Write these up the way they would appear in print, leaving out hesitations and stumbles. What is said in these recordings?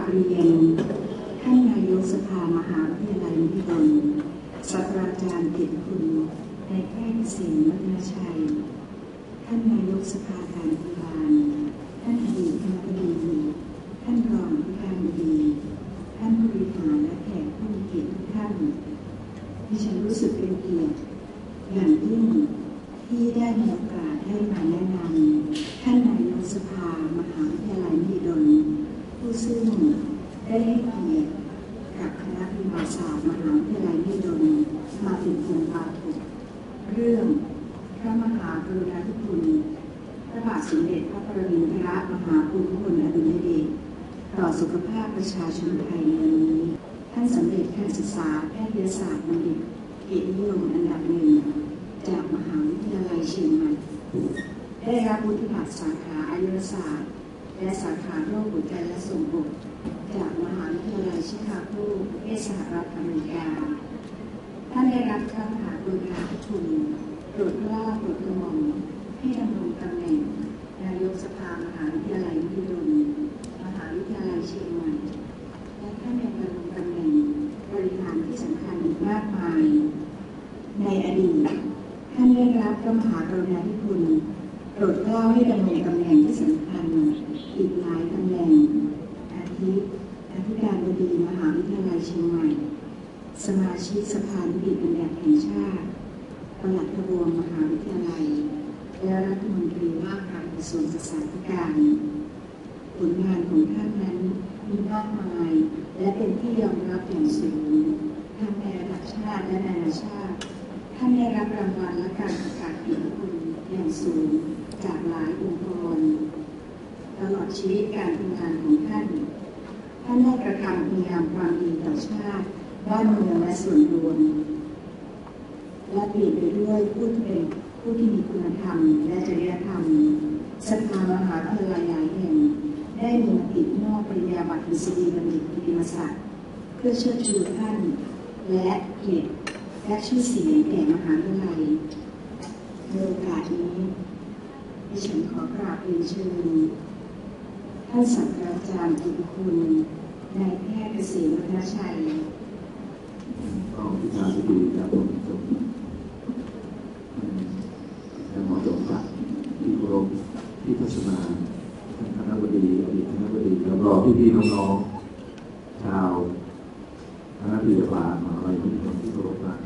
บเรียนท่านนายกสภามหาวิทยาลัยมหิดลศาสตราจารย์เกียรติคุณนายแพทย์เกษมรัตนชัยท่านนายกสภาการพยาบาลท่านอดีตคณบดีท่านรองผู้การบดีท่านผู้บริหารและแขกผู้มีเกียรติทุกท่านดิฉันรู้สึกเป็นเกียรติอย่างยิ่งที่ได้มีโอกาสได้มาแนะนำท่านนายกสภามหาวิทยาลัยมหิดลผู้ซึ่งได้ให้เกียรติกับคณะวิทยาศาสตร์มหาวิทยาลัยมหิดลมาเป็นองค์ปาฐกเรื่องพระมหากรุณาธิคุณพระบาทสมเด็จพระปรมินทรมหาภูมิพลอดุลยเดชต่อสุขภาพประชาชนไทยในวันนี้ท่านสำเร็จการศึกษาแพทยศาสตร์บัณฑิตเกียรตินิยมอันดับหนึ่งจากมหาวิทยาลัยเชียงใหม่ได้รับวุฒิบัตรสาขาอายุรศาสตร์และสาขาโรคหัวใจและทรงอกจากมหาวิทยาลัยชิคาโกประเทศสหรัฐอเมริกาท่านได้รับพระมหากรุณาธิคุณโปรดเกล้าโปรดกระหม่อมให้ดำรงตำแหน่งนายกสภามหาวิทยาลัยมหิดลมหาวิทยาลัยเชียงใหม่และท่านยังดำรงตำแหน่งบริหารที่สำคัญอีกมากมายในอดีตท่านได้รับพระมหากรุณาธิคุณโปรดเกล้าให้ดำรงตำแหน่งที่สำคัญอีกหลายตำแหน่งอาทิอธิการบดีมหาวิทยาลัยเชียงใหม่สมาชิกสภานิติบัญญัติแห่งชาติปลัดกระทรวงมหาวิทยาลัยและรัฐมนตรีว่าการกระทรวงศึกษาธิการผลงานของท่านนั้นมีมากมายและเป็นที่ยอมรับอย่างสูงทั้งในระดับชาติและนานาชาติท่านได้รับรางวัลและการประกาศเกียรติคุณอย่างสูงจากหลายองค์กรตลอดชีวิตการทำงานของท่านได้กระทำคุณงามความดีต่อชาติบ้านเมืองและส่วนรวมและเปลี่ยนไปด้วยผู้ที่มีคุณธรรมและจริยธรรมสภามหาวิทยาลัยหลายแห่งได้มีมติมอบปริญญาบัตรดุษฎีบัณฑิตกิตติมศักดิ์เพื่อเชิดชูท่านและเกียรติและชื่อเสียงแก่มหาวิทยาลัยในโอกาสนี้ดิฉันขอกราบเรียนเชิญท่านศาสตราจารย์เกียรติคุณนายแพทย์เกษมรัตนชัยก็พิจารณาดีครับผมและหมอจงครับที่เคารพที่พัฒนาท่านคณบดีอดีตคณบดีแล้วก็พี่ๆน้องๆชาวคณะพยาบาลมหาวิทยาลัยมหิดลที่เคารพนะ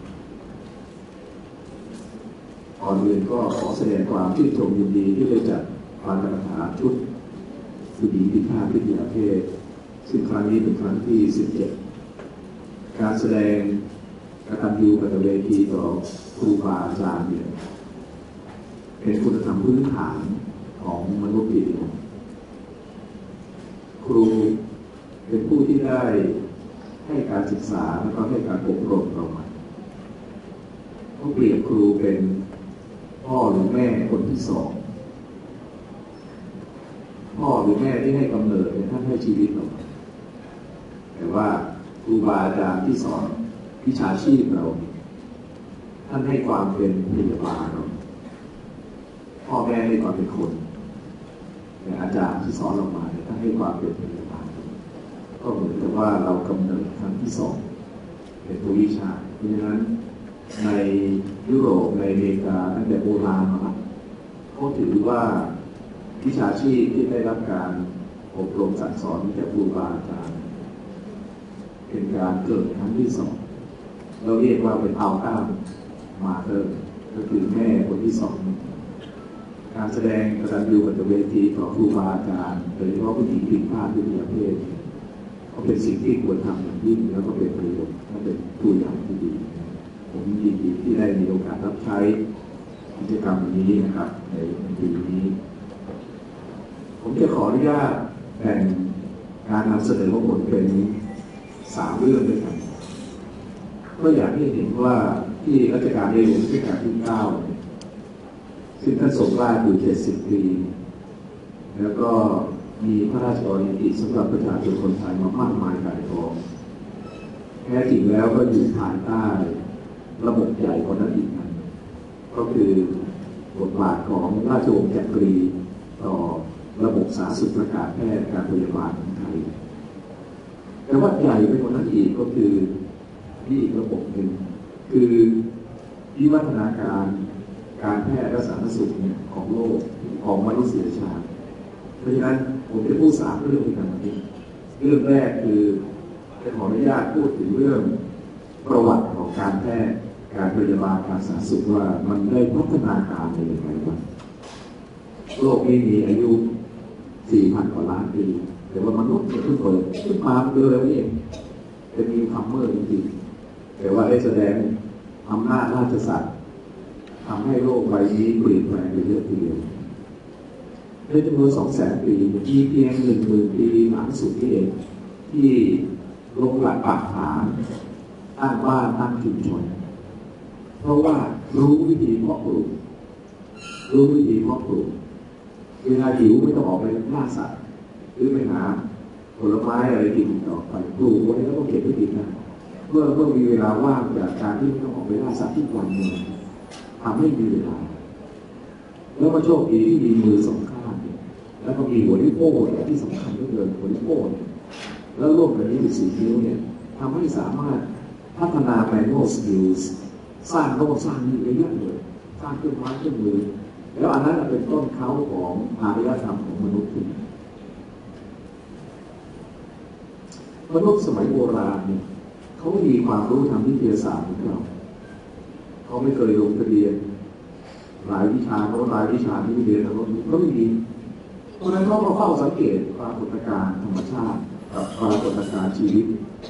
ก่อนอื่นก็ขอแสดงความชื่นชมยินดีที่ได้จัดการแข่งขันชุดสุดีพิฆาตวิทยาเพศซึ่งครั้งนี้เป็นครั้งที่ 17การแสดงกตัญญูกตเวทีต่อครูบาอาจารย์เนี่ยเป็นคุณธรรมพื้นฐานของมนุษย์เราครูเป็นผู้ที่ได้ให้การศึกษาและก็ให้การอบรมเรามาเขาเปรียบครูเป็นพ่อหรือแม่คนที่สองพ่อหรือแม่ที่ให้กำเนิดท่านให้ชีวิตเราแต่ว่าครูบาอาจารย์ที่สอนวิชาชีพเราท่านให้ความเป็นพยาบาลเราพ่อแม่ให้ความเป็นคนแต่อาจารย์ที่สอนเรามาท่านให้ความเป็นพยาบาลก็เหมือนกับว่าเรากำเนิดครั้งที่สองเป็นตัววิชาเพราะฉะนั้นในยุโรปในอเมริกาตั้งแต่โบราณมาเขาถือว่าวิชาชีพที่ได้รับการอบรมสั่งสอนจากครูบาอาจารย์เป็นการเกิดครั้งที่สองเราเรียกว่าเป็นอัลต้ามาเตอร์ก็คือแม่คนที่สองการแสดงกตัญญูกตเวทีต่อครูบาอาจารย์โดยเฉพาะผู้หญิงผิดพลาดวิทยาเพศก็เป็นสิ่งที่ควรทำอย่างยิ่งแล้วก็เป็นประโยชน์และเป็นตัวอย่างที่ดีผมยินดีที่ได้มีโอกาสรับใช้กิจกรรมนี้นะครับในปีนี้ผมจะขออนุญาตแบ่งการนำเสนอของผมเป็น3 เรื่องด้วยกันก็อยากให้เห็นว่าที่รัชกาลในหลวงรัชกาลที่ 9ซึ่งท่านทรงราชอยู่70 ปีแล้วก็มีพระราชกรณียกิจสำหรับประชาชนคนไทยมามากมายหลายกองแท้จริงแล้วก็อยู่ภายใต้ระบบใหญ่กว่านั้นอีกนะก็คือบทบาทของราชวงศ์จักรีต่อระบบสาธารณสุขและการแพทย์การพยาบาลของไทยแต่ว่าใหญ่ไปกว่านั้นอีกก็คือนี่อีกระบบหนึ่งคือวิวัฒนาการแพทย์และสาธารณสุขเนี่ยของโลกของมนุษยชาติเพราะฉะนั้นผมจะพูด3 เรื่องในวันนี้เรื่องแรกคือจะขออนุญาตพูดถึงเรื่องประวัติของการแพทย์การพยาบาลการสาธารณสุขว่ามันได้พัฒนาการในอย่างไรบ้างโลกนี้มีอายุ 4,000 กว่าล้านปีแต่ว่ามนุษย์เพิ่งเปิดขึ้นมาเร็วๆนี่เองเป็นนิวคัมเมอร์จริงๆแต่ว่าได้แสดงอำนาจราชสัตว์ทำให้โลกใบนี้เปลี่ยนแปลงไปเยอะทีเดียวในจำนวน 200,000 ปีมีเพียง 10,000 ปีหลังสุดที่เองที่ลงหลักปักฐานตั้งบ้านตั้งชุมชนเพราะว่ารู้วิธีเพาะปลูกเวลาหิวไม่ต้องออกไปล่าสัตว์หรือไปหาผลไม้อะไรกินต่อไปปลูกไว้แล้วก็เก็บไว้กินได้เมื่อมีเวลาว่างจากการที่ไม่ต้องออกไปล่าสัตว์ทุกวันเนี่ยทำให้มีเวลาแล้วก็โชคดีที่มีมือ2 ข้างแล้วก็มีหัวนิ้วโป้งที่สำคัญก็คือหัวนิ้วโป้งแล้วร่วมกันนี้14 นิ้วเนี่ยทำให้สามารถพัฒนา manual skills สร้างโน้ตสร้างนี่เยอะเลยสร้างเครื่องไม้เครื่องมือแล้วอันนั้นเป็นต้นเขาของอารยธรรมของมนุษย์มนุษย์สมัยโบราณเนี่ยเขามีความรู้ทางวิทยาศาสตร์ของเราเขาไม่เคยลงทะเบียนหลายวิชาเพราะหลายวิชาที่เรียนเขาไม่มีเพราะนั้นเขาก็เฝ้าสังเกตปรากฏการณ์ธรรมชาติกับปรากฏการณ์ชีวิต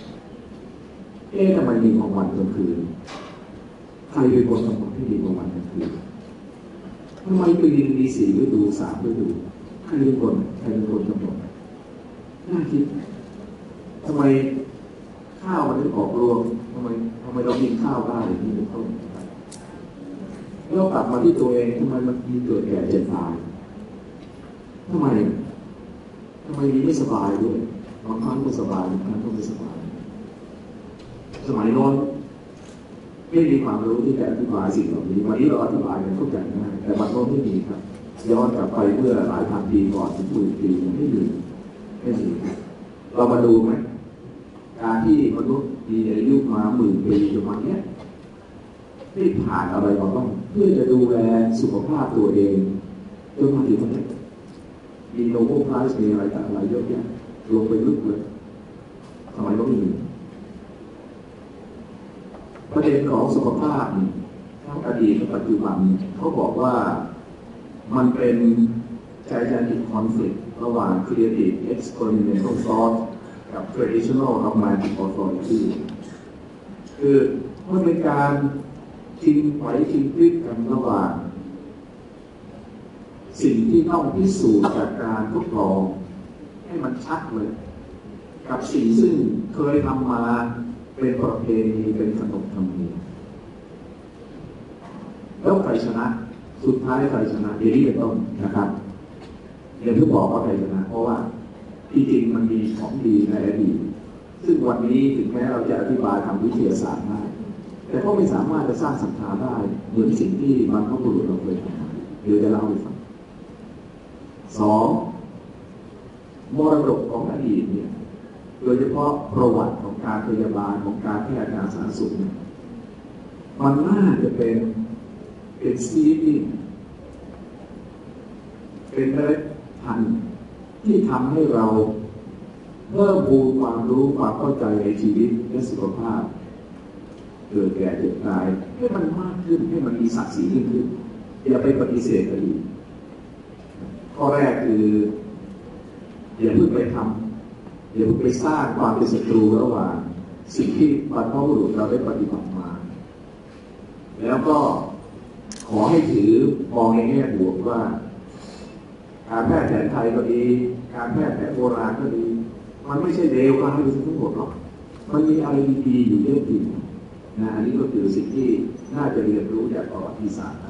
ทำไมมีกลางวันกลางคืนใครเป็นคนกำหนดให้มีกลางวันกลางคืนทำไมปีนึงมี4 ฤดู 3 ฤดูใครเป็นคนกำหนดน่าคิดทำไมข้าวมันถึงออกรวงทำไมเรากินข้าวได้อย่างนี้เป็นต้นเรากลับมาที่ตัวเองทำไมมันมีเกิดแก่เจ็บตายทำไมมีไม่สบายด้วยบางครั้งก็สบายบางครั้งก็ไม่สบายสมัยโน้นไม่มีความรู้ที่จะอธิบายสิ่งเหล่านี้วันนี้เราอธิบายกันเข้าใจง่ายแต่บางโน้นไม่มีครับย้อนกลับไปเมื่อหลายพันปีก่อนถึง10,000 ปีไม่มีเรามาดูไหมการที่มนุษย์มีอายุมา10,000 ปีประมาณนี้ได้ผ่านอะไรมาบ้างเพื่อจะดูแลสุขภาพตัวเองจนมาถึงวันนี้มีโนเบลไพรส์มีอะไรต่างๆเยอะแยะลงไปลึกเลยทำไมต้องมีประเด็นของสุขภาพทั้งอดีตและปัจจุบันเขาบอกว่ามันเป็นgigantic conflict ระหว่าง creative experimental thought กับ traditional dogmatic authority คือมันเป็นการชิงไหวชิงพลิกกันระหว่างสิ่งที่ต้องพิสูจน์จากการทดลองให้มันชัดเลยกับสิ่งซึ่งเคยทำมาเป็นประเพณีเป็นขนบธรรมเนียมแล้วใครชนะสุดท้ายใครชนะอย่างนี้เป็นต้นนะครับอย่างที่บอกว่าใครชนะเพราะว่าที่จริงมันมีของดีในอดีตซึ่งวันนี้ถึงแม้เราจะอธิบายทางวิทยาศาสตร์ได้แต่ก็ไม่สามารถจะสร้างศรัทธาได้เหมือนสิ่งที่บรรพบุรุษเราเคยทำเดี๋ยวจะเล่าให้ฟัง2มรดกของอดีตเนี่ยโดยเฉพาะประวัติของการพยาบาลของการแพทย์การสาธารณสุขเนี่ยมันน่าจะเป็นซีรีส์เป็นเมล็ดพันธุ์ที่ทำให้เราเพิ่มพูนความรู้ความเข้าใจในชีวิตและสุขภาพเกิดแก่เจ็บตายให้มันมากขึ้นให้มันมีศักดิ์ศรียิ่งขึ้นอย่าไปปฏิเสธอดีตข้อแรกคืออย่าเพิ่งไปทำอย่าเพิ่งไปสร้างความเป็นศัตรูระหว่างสิ่งที่บรรพบุรุษเราได้ปฏิบัติมาแล้วก็ขอให้ถือมองในแง่บวกว่าการแพทย์แผนไทยก็ดีการแพทย์แผนโบราณก็ดีมันไม่ใช่เลวร้ายไปทั้งหมดหรอกมันมีอะไรดีๆอยู่เยอะจริงนะอันนี้ก็คือสิ่งที่น่าจะเรียนรู้จากประวัติศาสตร์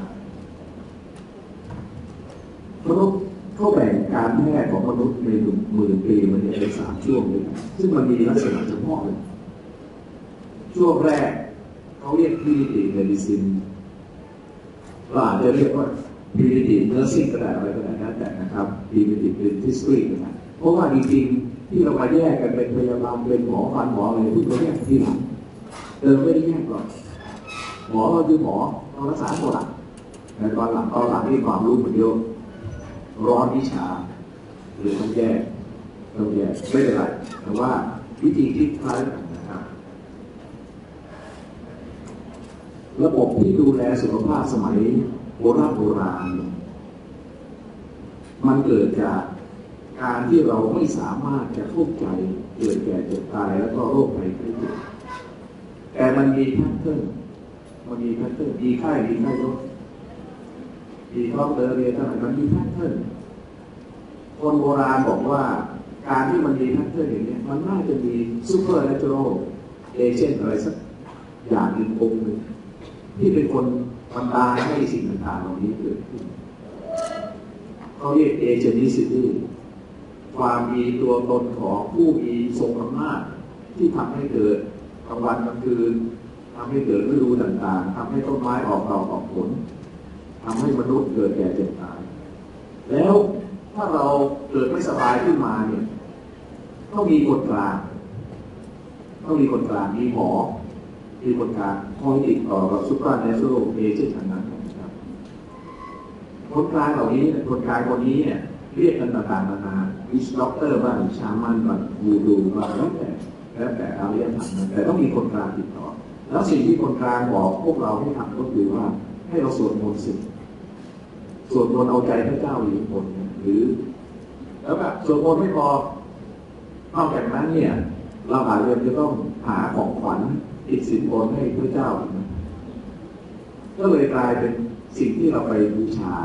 มนุษย์เขาแบ่งการแพทย์ของมนุษย์ใน10,000 ปีมันเป็น3 ช่วงเลยซึ่งมันมีลักษณะเฉพาะเลยช่วงแรกเขาเรียก primitive medicine เราอาจจะเรียกว่า primitive nursing ก็ได้อะไรก็ได้นะแต่นะครับ primitive dentistry นะเพราะว่าจริงๆที่เรามาแยกกันเป็นพยาบาลเป็นหมอฟันหมออะไรทุกคนแยกที่หลังไม่ได้แยกหรอกหมอก็คือหมอเรารักษาหมดแต่ตอนหลังที่ความรู้มันเยอะร้อนวิชาหรือต้องแยกไม่เป็นไรแต่ว่าวิธีคิดคล้ายกันนะครับระบบที่ดูแลสุขภาพสมัยโบราณมันเกิดจากการที่เราไม่สามารถจะเข้าใจเกิดแก่เจ็บตายแล้วก็โรคภัยไข้เจ็บแต่มันมีแพทเทิร์นมีไข้ลดมีท้องเดินเรียนเท่าไหร่มันมีแพทเทิร์นคนโบราณบอกว่าการที่มันมีแพทเทิร์นอย่างนี้มันน่าจะมีซูเปอร์เนเชอรัลเอเจนต์อะไรสักอย่างหนึ่งองค์หนึ่งที่เป็นคนบันดาลให้สิ่งต่างๆเหล่านี้เกิดขึ้นเขาเรียกเอเจนิซิตี้ความมีตัวตนของผู้มีทรงอำนาจที่ทำให้เกิดกลางวันกลางคืนทำให้เกิดฤดูต่างๆทำให้ต้นไม้ออกดอกออกผลทำให้มนุษย์เกิดแก่เจ็บตายแล้วถ้าเราเกิดไม่สบายขึ้นมาเนี่ยต้องมีคนกลางมีหมอมีคนกลางคอยติดต่อกับซุปเปอร์เนเชอรัลเอเจนต์ทางนั้นนะครับคนกลางเหล่านี้คนกลางคนนี้เนี่ยเรียกกันต่างๆนานาวิชด็อกเตอร์บ้างชามันบ้างวูดูบ้างแล้วแต่อารยธรรมแต่ต้องมีคนกลางติดต่อแล้วสิ่งที่คนกลางบอกพวกเราให้ทำก็คือว่าให้เราสวดมนต์สวดมนต์เอาใจพระเจ้าหรือคนหรือแล้วแบบสวดมนต์ไม่พอนอกจากนั้นเนี่ยเราอาจจะต้องหาของขวัญติดสินบนให้พระเจ้าก็เลยกลายเป็นสิ่งที่เราไปบูชา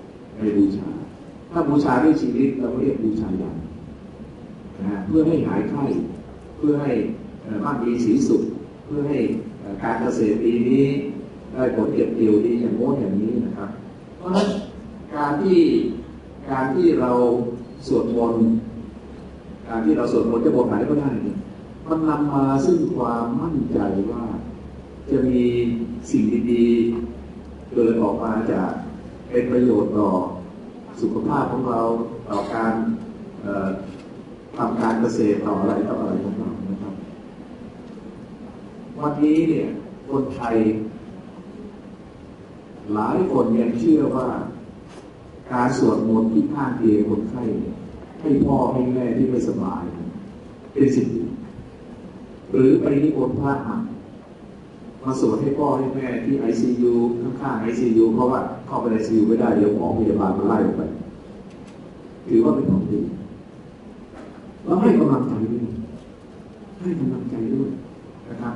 ถ้าบูชาด้วยชีวิตเราเรียกบูชายันนะเพื่อให้หายไข้เพื่อให้มั่นมีสีสุขเพื่อให้การเกษตรปีนี้ได้ผลเก็บเกี่ยวดีอย่างโน้นอย่างนี้นะครับเพราะฉะนั้นการที่เราสวดมนต์จะบทไหนก็ได้มันนำมาซึ่งความมั่นใจว่าจะมีสิ่งดีๆเกิดออกมาจากเป็นประโยชน์ต่อสุขภาพของเราต่อการทำการเกษตรต่ออะไรของเรานะครับวันนี้เนี่ยคนไทยหลายคนยังเชื่อว่าการสวดมนต์ที่ข้างเตียงคนไข้ให้พ่อให้แม่ที่ไม่สบายเป็นสิ่งดีหรือไปนิมนต์พระมาสวดให้พ่อให้แม่ที่ ICU ข้างๆ ICU เพราะว่าเข้าไปใน ICU ไม่ได้เดี๋ยวหมอพยาบาลมาไล่ออกไปถือว่าเป็นของดีแล้วให้กำลังใจด้วยนะครับ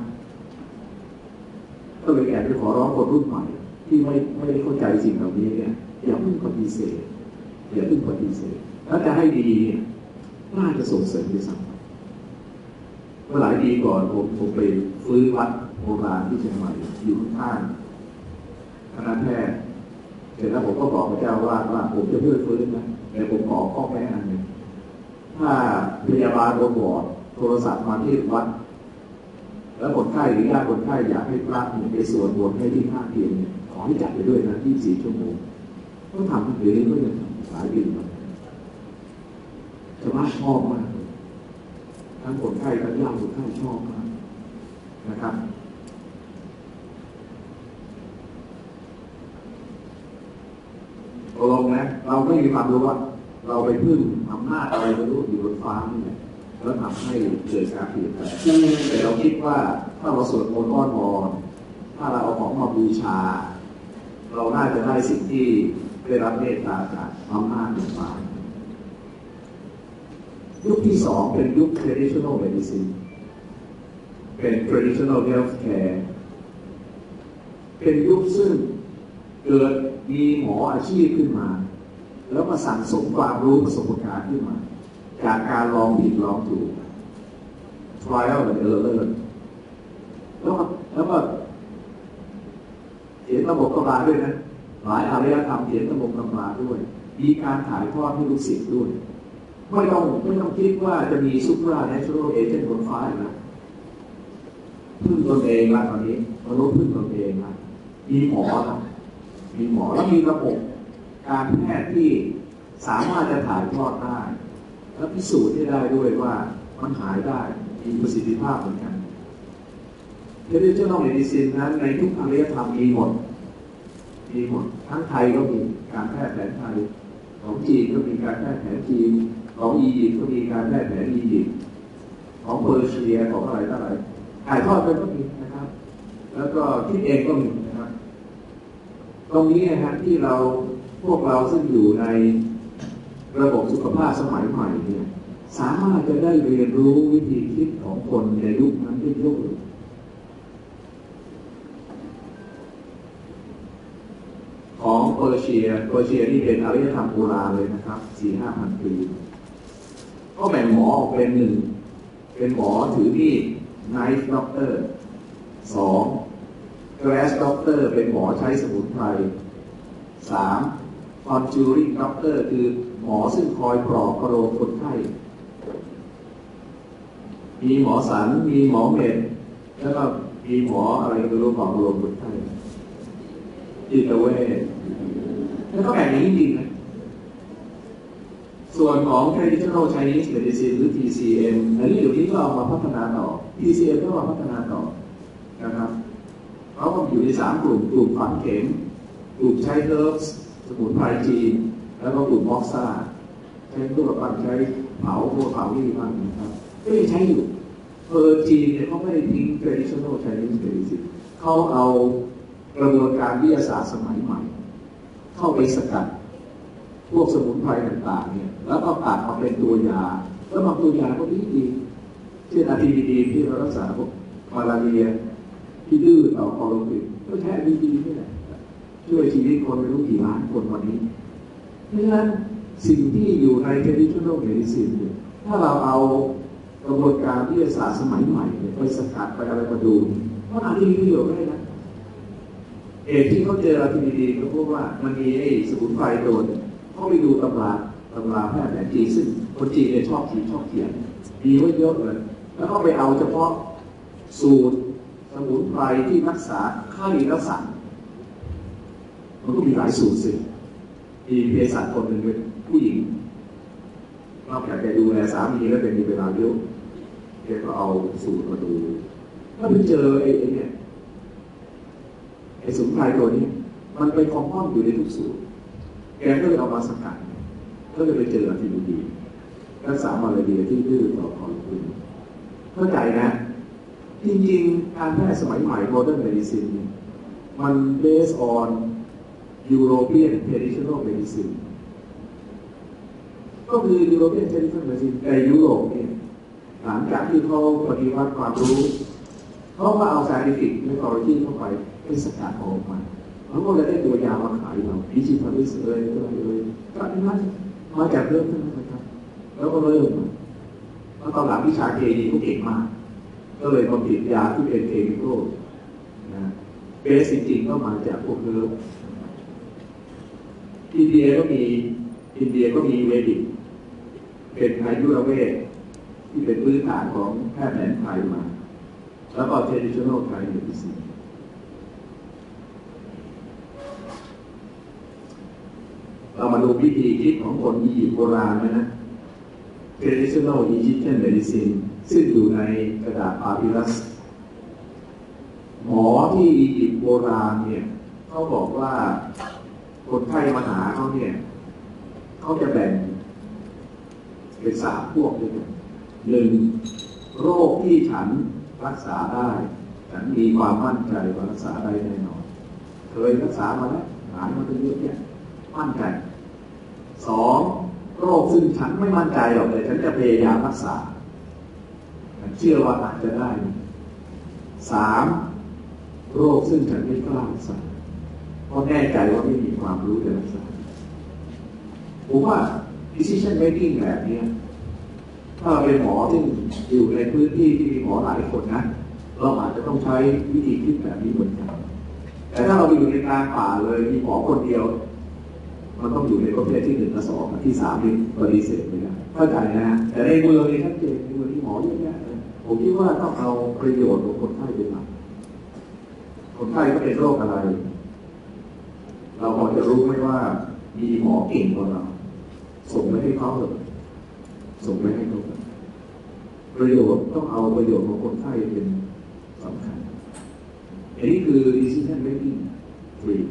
ก็เลยแอบไปขอร้องคนรุ่นใหม่ที่ไม่ได้เข้าใจสิ่งเหล่านี้เนี่ยอย่าเพิ่งปฏิเสธถ้าจะให้ดีน่าจะส่งเสริมด้วยซ้ำเมื่อหลายปีก่อนผมไปฟื้นวัดโบราณที่เชียงใหม่อยู่ข้างคณะแพทย์เสร็จแล้วผมก็บอกพระเจ้าว่าผมจะเพื่อฟื้นนะแต่ผมขอข้อแม้อันหนึ่งถ้าพยาบาลบนบอร์ดโทรศัพท์มาที่วัดแล้วคนไข้หรือญาติคนไข้อยากให้พระไปสวดมนต์ให้ที่ข้างเตียงขอให้จัดไปด้วยนะ24 ชั่วโมงก็ทำเดี๋ยวนี้ก็ยังหลายปีมาชาวบ้านชอบมากทั้งคนไข้ทั้งญาติคนไข้ชอบมากนะครับลงนะเราไม่มีความรู้ว่าเราไปพึ่งอำนาจอะไรไม่รู้อยู่บนฟ้านี่แหละแล้วทำให้เกิดการเปลี่ยนแปลงแต่เราคิดว่าถ้าเราสวดมนต์อ้อนวอนถ้าเราเอาของมาบูชาเราน่าจะได้สิ่งที่ได้รับเมตตาจากอำนาจของฟ้ายุคที่สองเป็นยุค traditional medicine เป็น traditional health care เป็นยุคซึ่งเกิดมีหมออาชีพขึ้นมาแล้วมาสั่งสมความรู้ประสบการณ์ขึ้นมาจากการลองผิดลองถูก trial and error แล้วก็เขียนระบบตำราด้วยนะหลายอารยธรรมเขียนระบบตำราด้วยมีการถ่ายทอดให้ลูกศิษย์ด้วยไม่ต้องคิดว่าจะมีซุปเปอร์เนเชอรัลเอเจนต์บนฟ้านะพึ่งตนเองละตอนนี้มนุษย์พึ่งตนเองละมีหมอแล้วมีระบบการแพทย์ที่สามารถจะถ่ายทอดได้แล้วพิสูจน์ได้ด้วยว่ามันหายได้มีประสิทธิภาพเหมือนกันtraditional medicine นั้นในทุกอารยธรรมมีหมดทั้งไทยก็มีการแพทย์แผนไทยของจีนก็มีการแพทย์แผนจีนของอียิปต์ก็มีการแพทย์แผนอียิปต์ของเปอร์เซียของอะไรต่างๆถ่ายทอดไปก็มีนะครับแล้วก็คิดเองก็มีนะครับตรงนี้นะฮะที่พวกเราซึ่งอยู่ในระบบสุขภาพสมัยใหม่เนี่ยสามารถจะได้เรียนรู้วิธีคิดของคนในยุคนั้นได้เยอะเลยของเปอร์เซียนี่เป็นอารยธรรมโบราณเลยนะครับ 4-5,000 ปีก็แบ่งหมอออกเป็นหนึ่งเป็นหมอถือมีด knife doctor 2 glass doctor เป็นหมอใช้สมุนไพร 3 conjuring doctor คือหมอซึ่งคอยปลอบประโลมคนไข้มีหมอสันมีหมอเม็ดแล้วก็มีหมออะไรก็รู้ปลอบประโลมคนไข้จิตเวชแล้วก็แบ่งอย่างนี้จริงนะส่วนของ traditional Chinese medicine หรือ TCM อันนี้เดี๋ยวนี้ก็เอามาพัฒนาต่อ TCM ก็มาพัฒนาต่อนะครับเขาก็อยู่ใน3 กลุ่มฝังเข็มกลุ่มใช้เฮิร์บสมุนไพรจีนแล้วก็กลุ่มม็อกซ่าใช้ตัวปั่นใช้เผาที่บ้างนะครับก็ยังใช้อยู่จีนเนี่ยเขาไม่ได้ทิ้ง traditional Chinese medicine เขาเอากระบวนการวิทยาศาสตร์สมัยใหม่เข้าไปสกัดพวกสมุนไพรต่างๆเนี่ยแล้วก็ตัดมาเป็นตัวยาแล้วบางตัวยาก็ดีเช่นอะทิมิดีที่เรารักษาพวกมาลาเรียที่ดื้อต่อคอโรฟินก็แท้ดีนี่แหละช่วยชีวิตคนไม่รู้กี่ล้านคนวันนี้เพราะฉะนั้นสิ่งที่อยู่ใน traditional medicine เนี่ยถ้าเราเอากระบวนการวิทยาศาสตร์สมัยใหม่ไปสกัดไปอะไรมาดูมันอาจจะมีประโยชน์ได้นะที่เขาเจออะทิมิดีก็เพราะว่ามันมีไอ้สมุนไพรตัวนึงเขาไปดูตำราแพทย์แผนจีนซึ่งคนจีนเนี่ยชอบเขียนมีไว้เยอะเลยแล้วก็ไปเอาเฉพาะสูตรสมุนไพรที่รักษาไข้และสั่นมันก็มีหลายสูตรสิมีเภสัชคนหนึ่งเป็นผู้หญิงนอกจากจะดูแลสามีแล้วเป็นมีเวลาเยอะแกก็เอาสูตรมาดูถ้าไปเจอไอ้สมุนไพรตัวนี้มันเป็นคอมพอนด์อยู่ในทุกสูตรแกก็เลยเอามาสกัดก็เลยไปเจออะทิมิดีรักษามาลาเรียที่ดื้อต่อคอโรฟินเข้าใจนะจริงๆการแพทย์สมัยใหม่ modern medicine มัน based on European traditional medicine ก็คือ European traditional medicine ในยุโรปเนี่ยหลังจากที่เขาปฏิวัติความรู้เขาก็เอา scientific methodology เข้าไปเป็นสกัดออกมาเขาก็เลยได้ตัวยามาขายเราดิจิทัลลิสเลยก็นั้นมาจากเรื่องนั้นนะครับแล้วก็เริ่มแล้วตอนหลังวิชาเคมีเขาเก่งมากก็เลยผลิตยาที่เป็นเคมีคอลนะเบสจริงๆก็มาจากพวกเนื้ออินเดียก็มีเวดิกเป็นอายุรเวทที่เป็นพื้นฐานของแพทย์แผนไทยมาแล้วก็ traditional Thai medicine เรามาดูวิธีคิดของคนอียิปต์โบราณนะ traditional Egyptian medicine ซึ่งอยู่ในกระดาษปาปิรัสหมอที่อียิปต์โบราณเนี่ยเขาบอกว่าคนไข้มาหาเขาเนี่ยเขาจะแบ่งเป็น3 พวกด้วยกัน1โรคที่ฉันรักษาได้ฉันมีความมั่นใจว่ารักษาได้แน่นอนเคยรักษามาแล้วหายมาเป็นเยอะแยะมั่นใจ2โรคซึ่งฉันไม่มั่นใจหรอกแต่ฉันจะพยายามรักษาเชื่อว่าอาจจะได้3โรคซึ่งฉันไม่กล้ารักษาเพราะแน่ใจว่าไม่มีความรู้จะรักษาผมว่า decision making แบบนี้ถ้าเราเป็นหมอที่อยู่ในพื้นที่ที่มีหมอหลายคนนะเราอาจจะต้องใช้วิธีคิดแบบนี้เหมือนกันแต่ถ้าเราไปอยู่ในกลางป่าเลยมีหมอคนเดียวมันต้องอยู่ในประเภทที่1 กับ 2ที่3นี่ปฏิเสธไม่ได้เข้าใจนะแต่ในเมืองนี่ชัดเจนในเมืองที่หมอเยอะแยะผมคิดว่าต้องเอาประโยชน์ของคนไข้เป็นหลักคนไข้ก็เป็นโรคอะไรเราพอจะรู้ไหมว่ามีหมอเก่งกว่าเราส่งไปให้เขาเลยส่งไปให้เขาประโยชน์ต้องเอาประโยชน์ของคนไข้เป็นสำคัญอันนี้คือ decision making tree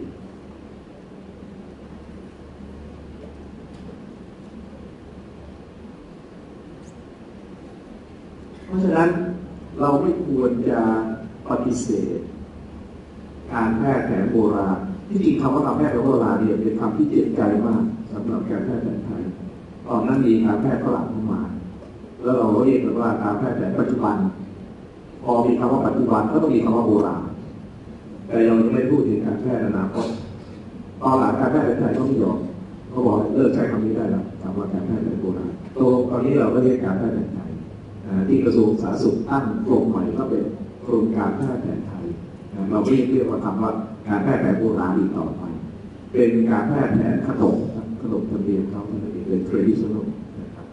เพราะฉะนั้นเราไม่ควรจะปฏิเสธการแพทย์แผนโบราณที่จริงคำว่าการแพทย์แผนโบราณเนี่ยเป็นคำที่เจ็บใจมากสำหรับการแพทย์แผนไทยตอนนั้นมีการแพทย์ฝรั่งเข้ามาแล้วเราเรียกกันว่าการแพทย์แผนปัจจุบันพอมีคำว่าปัจจุบันก็ต้องมีคำว่าโบราณแต่เราจะไม่พูดถึงการแพทย์อนาคตตอนหลังการแพทย์แผนไทยก็ไม่ยอมเขาบอกเลิกใช้คำนี้ได้แล้วสำหรับการแพทย์แผนโบราณตอนนี้เราก็เรียกการแพทย์แผนไทยที่กระทรวงสาธารณสุขตั้งโครงใหม่ก็เป็นโครงการแพทย์แผนไทยเราไม่เรียกว่าคำว่าการแพทย์แผนโบราณอีกต่อไปเป็นการแพทย์แผนขนบธรรมเนียมเขาเป็น traditional นะครับ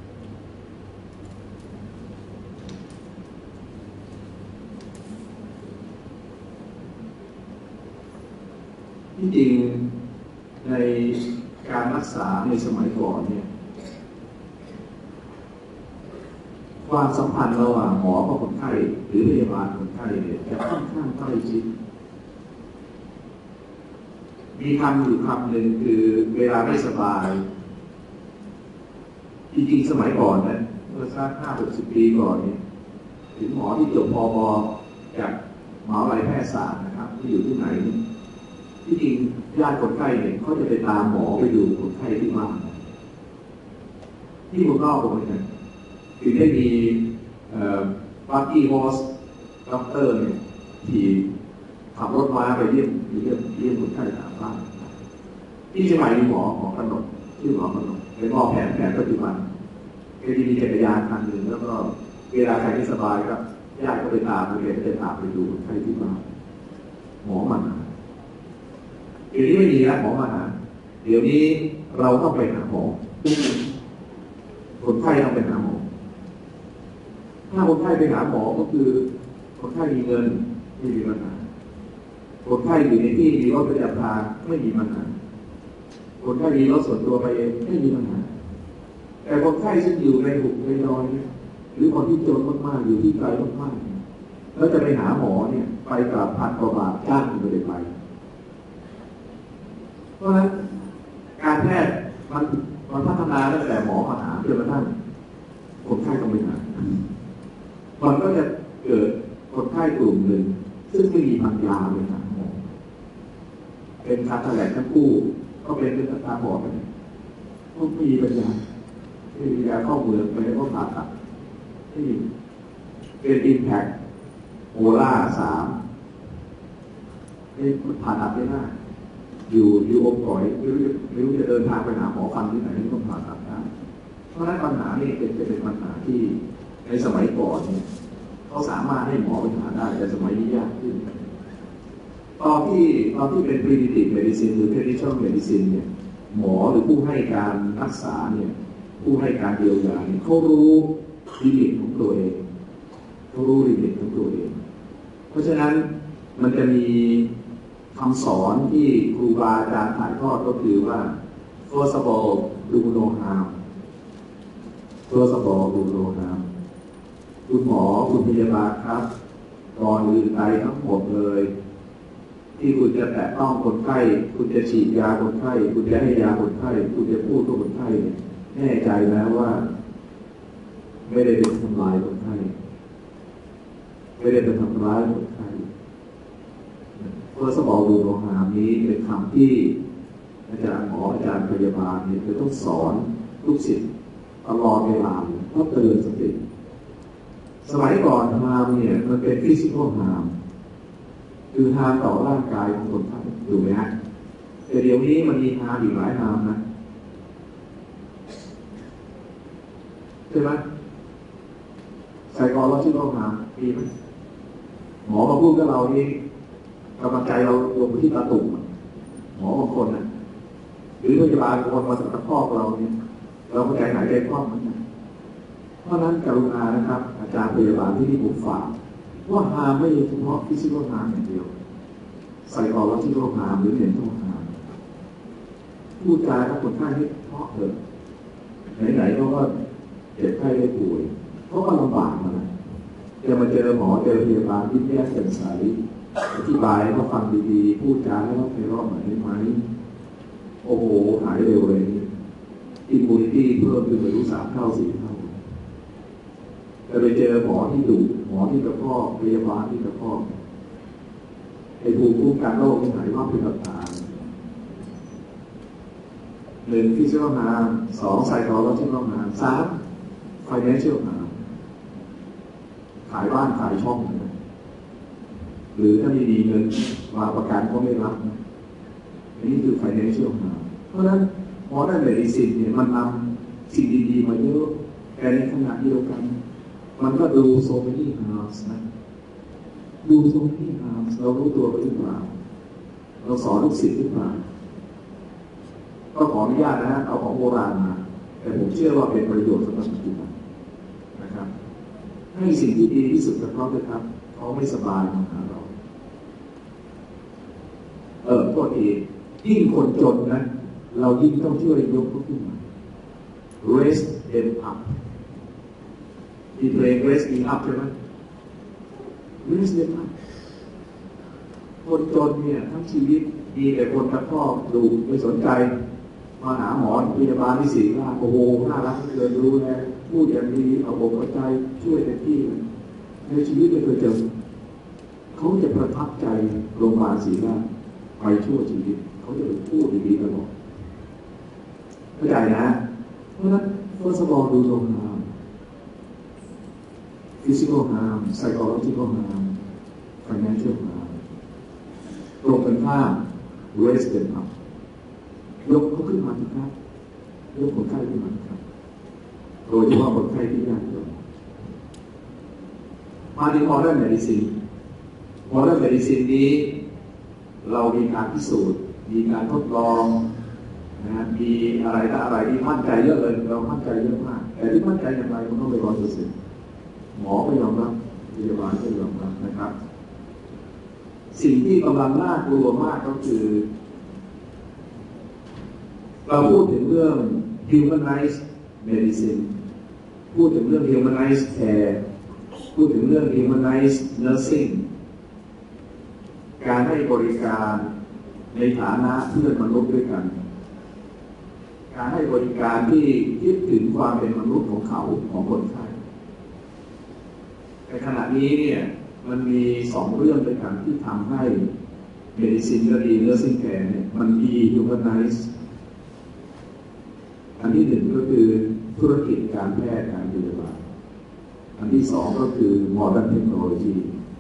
ที่จริงในการรักษาในสมัยก่อนเนี่ยความสัมพันธ์ระหว่างหมอกับคนไข้หรือพยาบาลคนไข้เนี่ยจะค่อนข้างใกล้ชิดมีคำอยู่คำหนึ่งคือเวลาไม่สบายจริงๆสมัยก่อนนะเมื่อสัก50-60 ปีก่อนเนี่ยถึงหมอที่จบพบจากมหาวิทยาลัยแพทยศาสตร์นะครับที่อยู่ที่ไหนที่จริงญาติคนไข้เนี่ยเขาจะไปตามหมอไปดูคนไข้ที่บ้านที่เมืองนอกผมเนี่ยถึงได้มีบัคกี้ฮอสด็อกเตอร์เนี่ยที่ขับรถม้าไปเยี่ยมคนไข้ตามบ้านที่เชียงใหม่มีหมอกนกชื่อหมอกนกเป็นหมอแผนปัจจุบันแกจะมีจักรยานคันหนึ่งแล้วก็เวลาใครไม่สบายก็ญาติก็ไปตามแกก็จะตามไปดูคนไข้ที่บ้านหมอมาหาเดี๋ยวนี้ไม่มีแล้วหมอมาหาเดี๋ยวนี้เราต้องไปหาหมอคนไข้ต้องไปหาหมอถ้าคนไข้ไปหาหมอก็คือคนไข้มีเงินไม่มีปัญหาคนไข้อยู่ในที่มีรถประจำทางไม่มีปัญหาคนไข้มีรถส่วนตัวไปเองไม่มีปัญหาแต่คนไข้ซึ่งอยู่ในหุบในดอยหรือคนที่จนมากๆอยู่ที่ไกลมากๆแล้วจะไปหาหมอเนี่ยไปกับ1,000 กว่าบาทจ้างไม่ได้ไปเพราะฉะนั้นการแพทย์มันพัฒนาตั้งแต่หมอมาหาจนกระทั่งคนไข้ต้องไปหามันก็จะเกิดคนไข้กลุ่มหนึ่งซึ่งไม่มีปัญญาเลยนะหมอเป็นการแถลงทั้งคู่ก็เป็นเรื่องตาบอดกันก็ไม่มีปัญญาไม่มีปัญญาเข้าเมืองไปแล้วก็ผ่าตัดที่เป็นอิมแพคโอล่า3นี่ผ่าตัดไม่ได้อยู่องค์ก่อยไม่รู้จะเดินทางไปหาหมอฟันที่ไหนต้องผ่าตัดได้เพราะฉะนั้นปัญหานี่จะเป็นปัญหาที่ในสมัยก่อนเนี่ยเขาสามารถให้หมอไปหาได้แต่สมัยนี้ยากขึ้นตอนที่เป็น preventive medicine หรือ traditional medicine เนี่ยหมอหรือผู้ให้การรักษาเนี่ยผู้ให้การเยียวยาเนี่ยเขารู้ลิมิตของตัวเองเพราะฉะนั้นมันจะมีคำสอนที่ครูบาอาจารย์ถ่ายทอดก็คือว่า first of all do no harm first of all do no harm คุณหมอคุณพยาบาลครับก่อนอื่นใดทั้งหมดเลยที่คุณจะแตะต้องคนไข้คุณจะฉีดยาคนไข้คุณจะให้ยาคนไข้คุณจะพูดกับคนไข้แน่ใจนะว่าไม่ได้เป็นทำลายคนไข้ไม่ได้เป็นทำร้ายคนไข้เพื่อสมองดูโลหะนี้เป็นคำที่อาจารย์หมออาจารย์พยาบาลเนี่ยจะต้องสอนลูกศิษย์ตลอดเวลาเพื่อเตือนสติสมัยก่อนฮามเนี่ยมันเป็นฟิสิกอลฮามคือฮามต่อร่างกายของคนไข้ถูกไหมฮะแต่เดี๋ยวนี้มันมีฮามอีกหลายฮามนะใช่ไหมไซคอลจิคอลฮามมีไหมหมอมาพูดกับเรานี่กำลังใจเราลงไปที่ตาตุ่มหมอบางคนนะหรือพยาบาลคนมาสัมภาษณ์เราเนี่ยเราก็ใจหายใจคล่องเหมือนกันเพราะนั้นกรุณานะครับอาจารย์พยาบาลที่นี่ผมฝากว่าฮามไม่เฉพาะฟิสิกอลฮามอย่างเดียวไซคอลจิคอลฮามหรือเมนทัลฮามพูดจากับคนไข้ให้เพราะเลยไหนๆก็เจ็บไข้ได้ป่วยเพราะว่าลำบากมานะจะมาเจอหมอเจอพยาบาลที่แยกแจ่มใสอธิบายให้เขาฟังดีๆพูดจาให้เขาไพเราะหน่อยได้ไหมโอ้โหหายเร็วเลยอิมมูนิตี้เพิ่มขึ้นไปรู้3 เท่า 4 เท่าจะไปเจอหมอที่ดุหมอที่กระเพาะพยาบาลที่กระเพาะไอ้ภูมิคุ้มกันโรคที่หายว่าเป็นกับตา1 physical harm 2 psychological harm 3 financial harm ขายบ้านขายช่องหรือถ้าไม่มีเงินมาประกันก็ไม่รับนะอันนี้คือ financial harm เพราะฉะนั้นหมอด้านเมดิซินเนี่ยมันนำสิ่งดีๆมาเยอะแต่ในขณะเดียวกันมันก็ดู so many harms นะดู so many harms เรารู้ตัวหรือเปล่าเราสอนลูกศิษย์หรือเปล่าก็ขออนุญาตนะเอาของโบราณมาแต่ผมเชื่อว่าเป็นประโยชน์สำหรับปัจจุบันนะครับให้สิ่งที่ดีที่สุดกับเขาด้วยครับเขาไม่สบายมาหาเราก็ดียิ่งคนจนนะเรายิ่งต้องช่วยยกเขาขึ้นมา raise them up ที่เพลง raise me up ใช่ไหม raise them up คนจนเนี่ยทั้งชีวิตมีแต่คนตะคอกดูไม่สนใจมาหาหมอพยาบาลที่4 ล้านโอ้โหน่ารักเกินรู้แลพูดอย่างดีเอาอกเอาใจช่วยเต็มที่ในชีวิตไม่เคยเจอเขาจะประทับใจโรงพยาบาล4 ล้านไปชั่วชีวิตเขาจะพูดดีๆตลอดเข้าใจนะเพราะฉะนั้นfirst of all ดูตรงharm physical harm psychological harm financial harm ตรงกันข้าม raise them up ยกเขาขึ้นมาสิครับยกคนไข้ขึ้นมาครับโดยเฉพาะคนไข้ที่ยากจนมาถึง modern medicine modern medicine นี้เรามีการพิสูจน์มีการทดลองนะมีอะไรต่ออะไรที่มั่นใจเยอะเลยเรามั่นใจเยอะมากแต่ที่มั่นใจอย่างไรมันต้องไป100%หมอไม่ยอมรับพยาบาลไม่ยอมรับนะครับสิ่งที่กำลังน่ากลัวมากก็คือเราพูดถึงเรื่อง humanized medicine พูดถึงเรื่อง humanized care พูดถึงเรื่อง humanized nursing การให้บริการในฐานะเพื่อนมนุษย์ด้วยกันการให้บริการที่คิดถึงความเป็นมนุษย์ของเขาของคนไข้ในขณะนี้เนี่ยมันมี2 เรื่องด้วยกันที่ทำให้ medicine ก็ดี nursing care เนี่ยมันมี humanized อันที่ 1ก็คือธุรกิจการแพทย์การพยาบาลอันที่ 2ก็คือ modern technology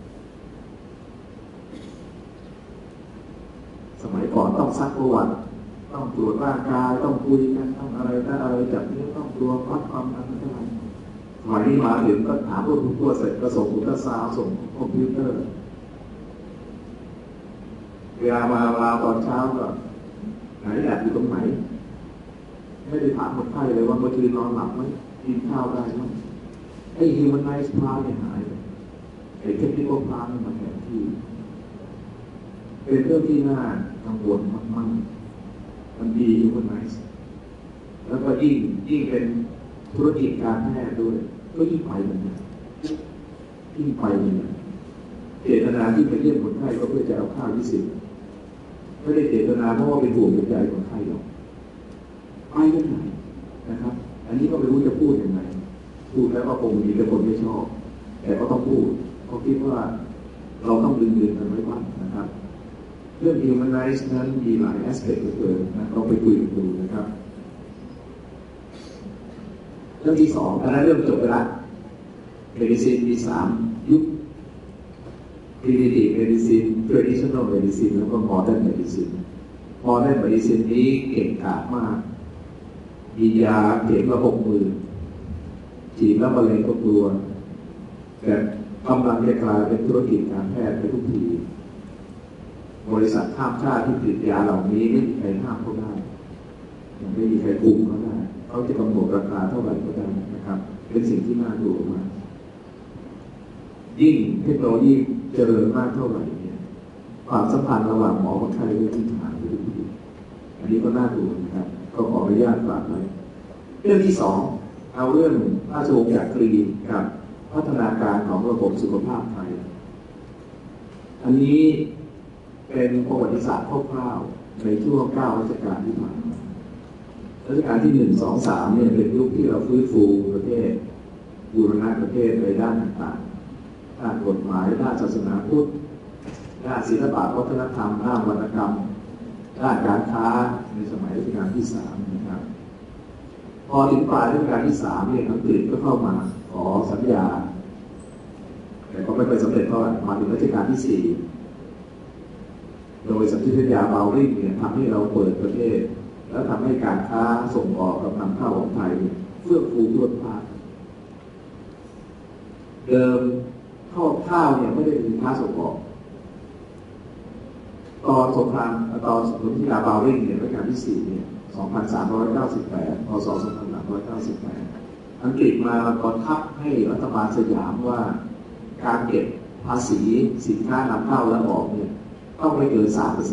สมัยก่อนต้องซักประวัติต้องตรวจร่างกายต้องคุยกันต้องอะไรจับนี้ต้องตรวจวัดความดันเท่าไหร่สมัยนี้มาถึงก็ถามพวกทุกตัวเสร็จก็ส่งอุลตราซาวด์ส่งคอมพิวเตอร์เวลามาตอนเช้าก็ไหนแอบอยู่ตรงไหนไม่ได้ถามคนไข้เลยว่าเมื่อคืนนอนหลับไหมกินข้าวได้ไหมไอ้ humanized part เนี่ยหายไอ้ technical part มันแทนที่เป็นเรื่องที่น่ากังวลมากๆมันดี humanized แล้วก็ยิ่งเป็นธุรกิจการแพทย์ด้วยก็ยิ่งไปเลยนะยิ่งไปเลยนะเจตนาที่ไปเยี่ยมคนไข้ก็เพื่อจะเอาค่าวิสิตไม่ได้เจตนาเพราะว่าเป็นห่วงเป็นใจคนไข้หรอกไปกันไหนนะครับอันนี้ก็ไม่รู้จะพูดยังไงพูดแล้วก็คงมีแต่คนไม่ชอบแต่ก็ต้องพูดเพราะคิดว่าเราต้องดึงกันไว้บ้างนะครับเรื่อง humanize นั้นมีหลาย aspect เหลือเกินนะเราไปคุยกันดูนะครับเรื่องที่ 2อันนั้นเริ่มจบไปละ medicine มี3 ยุค primitive medicine traditional medicine แล้วก็ modern medicine modern medicine นี้เก่งกาจมากมียาเข็มละ60,000ฉีดแล้วมะเร็งก็กลัวแต่กำลังจะกลายเป็นธุรกิจการแพทย์ไปทุกทีบริษัทข้ามชาติที่ผลิตยาเหล่านี้ไม่มีใครห้ามเขาได้ไม่มีใครคุมเขาได้เขาจะกำหนดราคาเท่าไหร่ก็ได้นะครับเป็นสิ่งที่น่ากลัวมากยิ่งเทคโนโลยีเจริญมากเท่าไหร่เนี่ยความสัมพันธ์ระหว่างหมอกับคนไข้ก็ยิ่งห่างไปทุกทีอันนี้ก็น่ากลัวนะครับก็ขออนุญาตฝากไว้เรื่องที่ 2 เอาเรื่องราชวงศ์จักรีกับพัฒนาการของระบบสุขภาพไทยอันนี้เป็นประวัติศาสตร์คร่าวๆในช่วง9 รัชกาลที่ผ่านมารัชกาลที่1 2 3เนี่ยเป็นยุคที่เราฟื้นฟูประเทศบูรณะประเทศในด้านต่างๆด้านกฎหมายด้านศาสนาพุทธด้านศิลปะวัฒนธรรมด้านวรรณกรรมด้านการค้าในสมัยรัชกาลที่3นะครับพอถึงปลายรัชกาลที่3เนี่ยอังกฤษก็เข้ามาขอสัญญาแต่ก็ไม่เคยสำเร็จเท่าไหร่มาถึงรัชกาลที่4โดยสัญญาเบลลิงเนี่ยทำให้เราเปิดประเทศแล้วทำให้การค้าส่งออกกับนำเข้าของไทยเฟื่องฟูพรวดพราดเดิมข้าวเนี่ยไม่ได้เป็นค้าส่งออกตอนสงครามตอนสัญญาเบลลิงเนี่ยรัชกาลที่4เนี่ย2398 พ.ศ. 2398อังกฤษมาบังคับให้รัฐบาลสยามว่าการเก็บภาษีสินค้านำเข้าและออกเนี่ยต้องไม่เกิน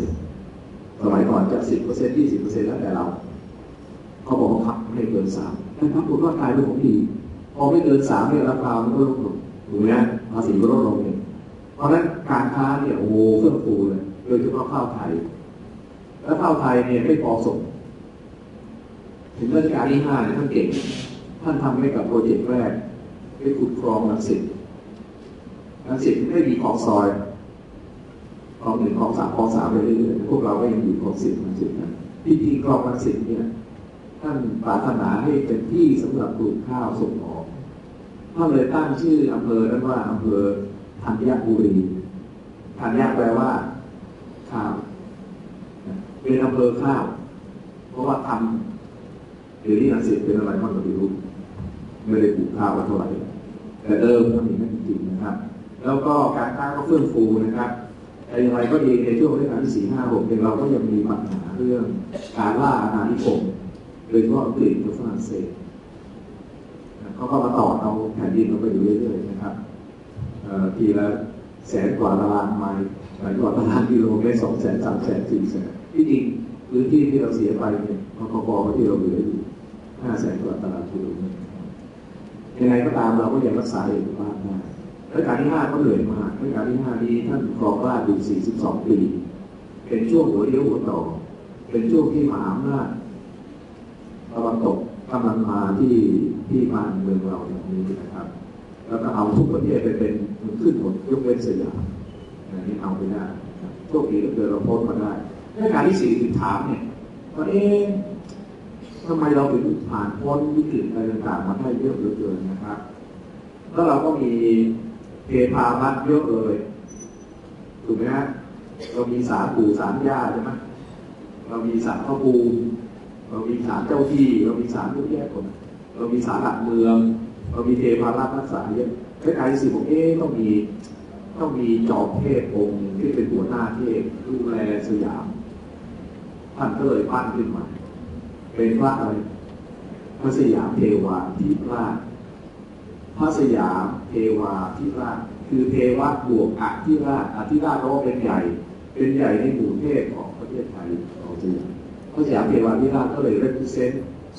3%สมัยก่อนจะ 10% 20% แล้วแต่เราเขาบอกว่าขับไม่เกิน 3แต่ปรากฏว่ากลายเป็นของดีพอไม่เกิน 3เนี่ยราคามันก็ลดลงถูกไหมภาษีก็ลดลงเองเพราะฉะนั้นการค้าเนี่ยโอ้โหเฟื่องฟูเลยโดยเฉพาะข้าวไทยและข้าวไทยเนี่ยไม่พอส่งถึงรัชกาลที่5เนี่ยท่านเก่งท่านทำให้กับโปรเจกต์แรกไปขุดคลองรังสิตไม่มีคลองซอยคลอง1คลอง3คลอง3ไปเรื่อยๆพวกเราก็ยังอยู่คลอง10รังสิตนะที่จริงคลองรังสิตเนี่ยท่านปรารถนาให้เป็นที่สำหรับปลูกข้าวส่งออกท่านเลยตั้งชื่ออำเภอนั้นว่าอำเภอธัญบุรีธัญแปลว่าข้าวเป็นอำเภอข้าวเพราะว่าทำเดี๋ยวนี้รังสิตเป็นอะไรบ้างก็ไม่รู้ไม่ได้ปลูกข้าวมาเท่าไหร่แต่เดิมทำอย่างนั้นจริงๆนะครับแล้วก็การค้าก็เฟื่องฟูนะครับแต่อย่างไรก็ดีในช่วงรัชกาลที่4 5 6เราก็ยังมีปัญหาเรื่องการล่าอาณานิคมโดยเฉพาะอังกฤษกับฝรั่งเศสเขาก็มาต่อเอาแผ่นดินเราไปอยู่เรื่อยๆนะครับทีละ100,000 กว่าตารางไมล์100,000 กว่าตารางกิโลเมตร 200,000 300,000 400,000ที่จริงพื้นที่ที่เราเสียไปเนี่ยพอๆกับที่เราเหลืออยู่500,000 กว่าตารางกิโลเมตรยังไงก็ตามเราก็ยังรักษาเอกภาพได้รัชกาลที่5ก็เหนื่อยมากรัชกาลที่5นี้ท่านครองราชย์อยู่42 ปีเป็นช่วงหัวเลี้ยวหัวต่อเป็นช่วงที่มหาอำนาจตะวันตกกำลังมาที่บ้านเมืองเราอย่างนี้นะครับแล้วก็เอาทุกประเทศไปเป็นขึ้นหมดยกเว้นสยามอย่างนี้เอาไปได้โชคดีเหลือเกินเราพ้นมาได้รัชกาลที่4ถึงถามเนี่ยว่าทำไมเราถึงผ่านพ้นวิกฤตอะไรต่างๆมาได้เยอะเหลือเกินนะครับแล้วเราก็มีเทพารัตน์เยอะเลยถูกไหมฮะเรามีศาลปู่ศาลย่าใช่ไหมเรามีศาลพระภูมิเรามีศาลเจ้าที่เรามีศาลผู้แยกคนเรามีศาลหลักเมืองเรามีเทพารัตน์รักษาเยอะคล้ายๆสิผมต้องมีจอมเทพองค์ที่เป็นหัวหน้าเทพดูแลสยามท่านก็เลยปั้นขึ้นมาเป็นพระอะไรพระสยามเทวาธิราชพระสยามเทวาธิราชคือเทวะบวกอธิราชเพราะว่าเป็นใหญ่ในหมู่เทพของประเทศไทยของสยามพระสยามเทวาธิราชก็เลย represent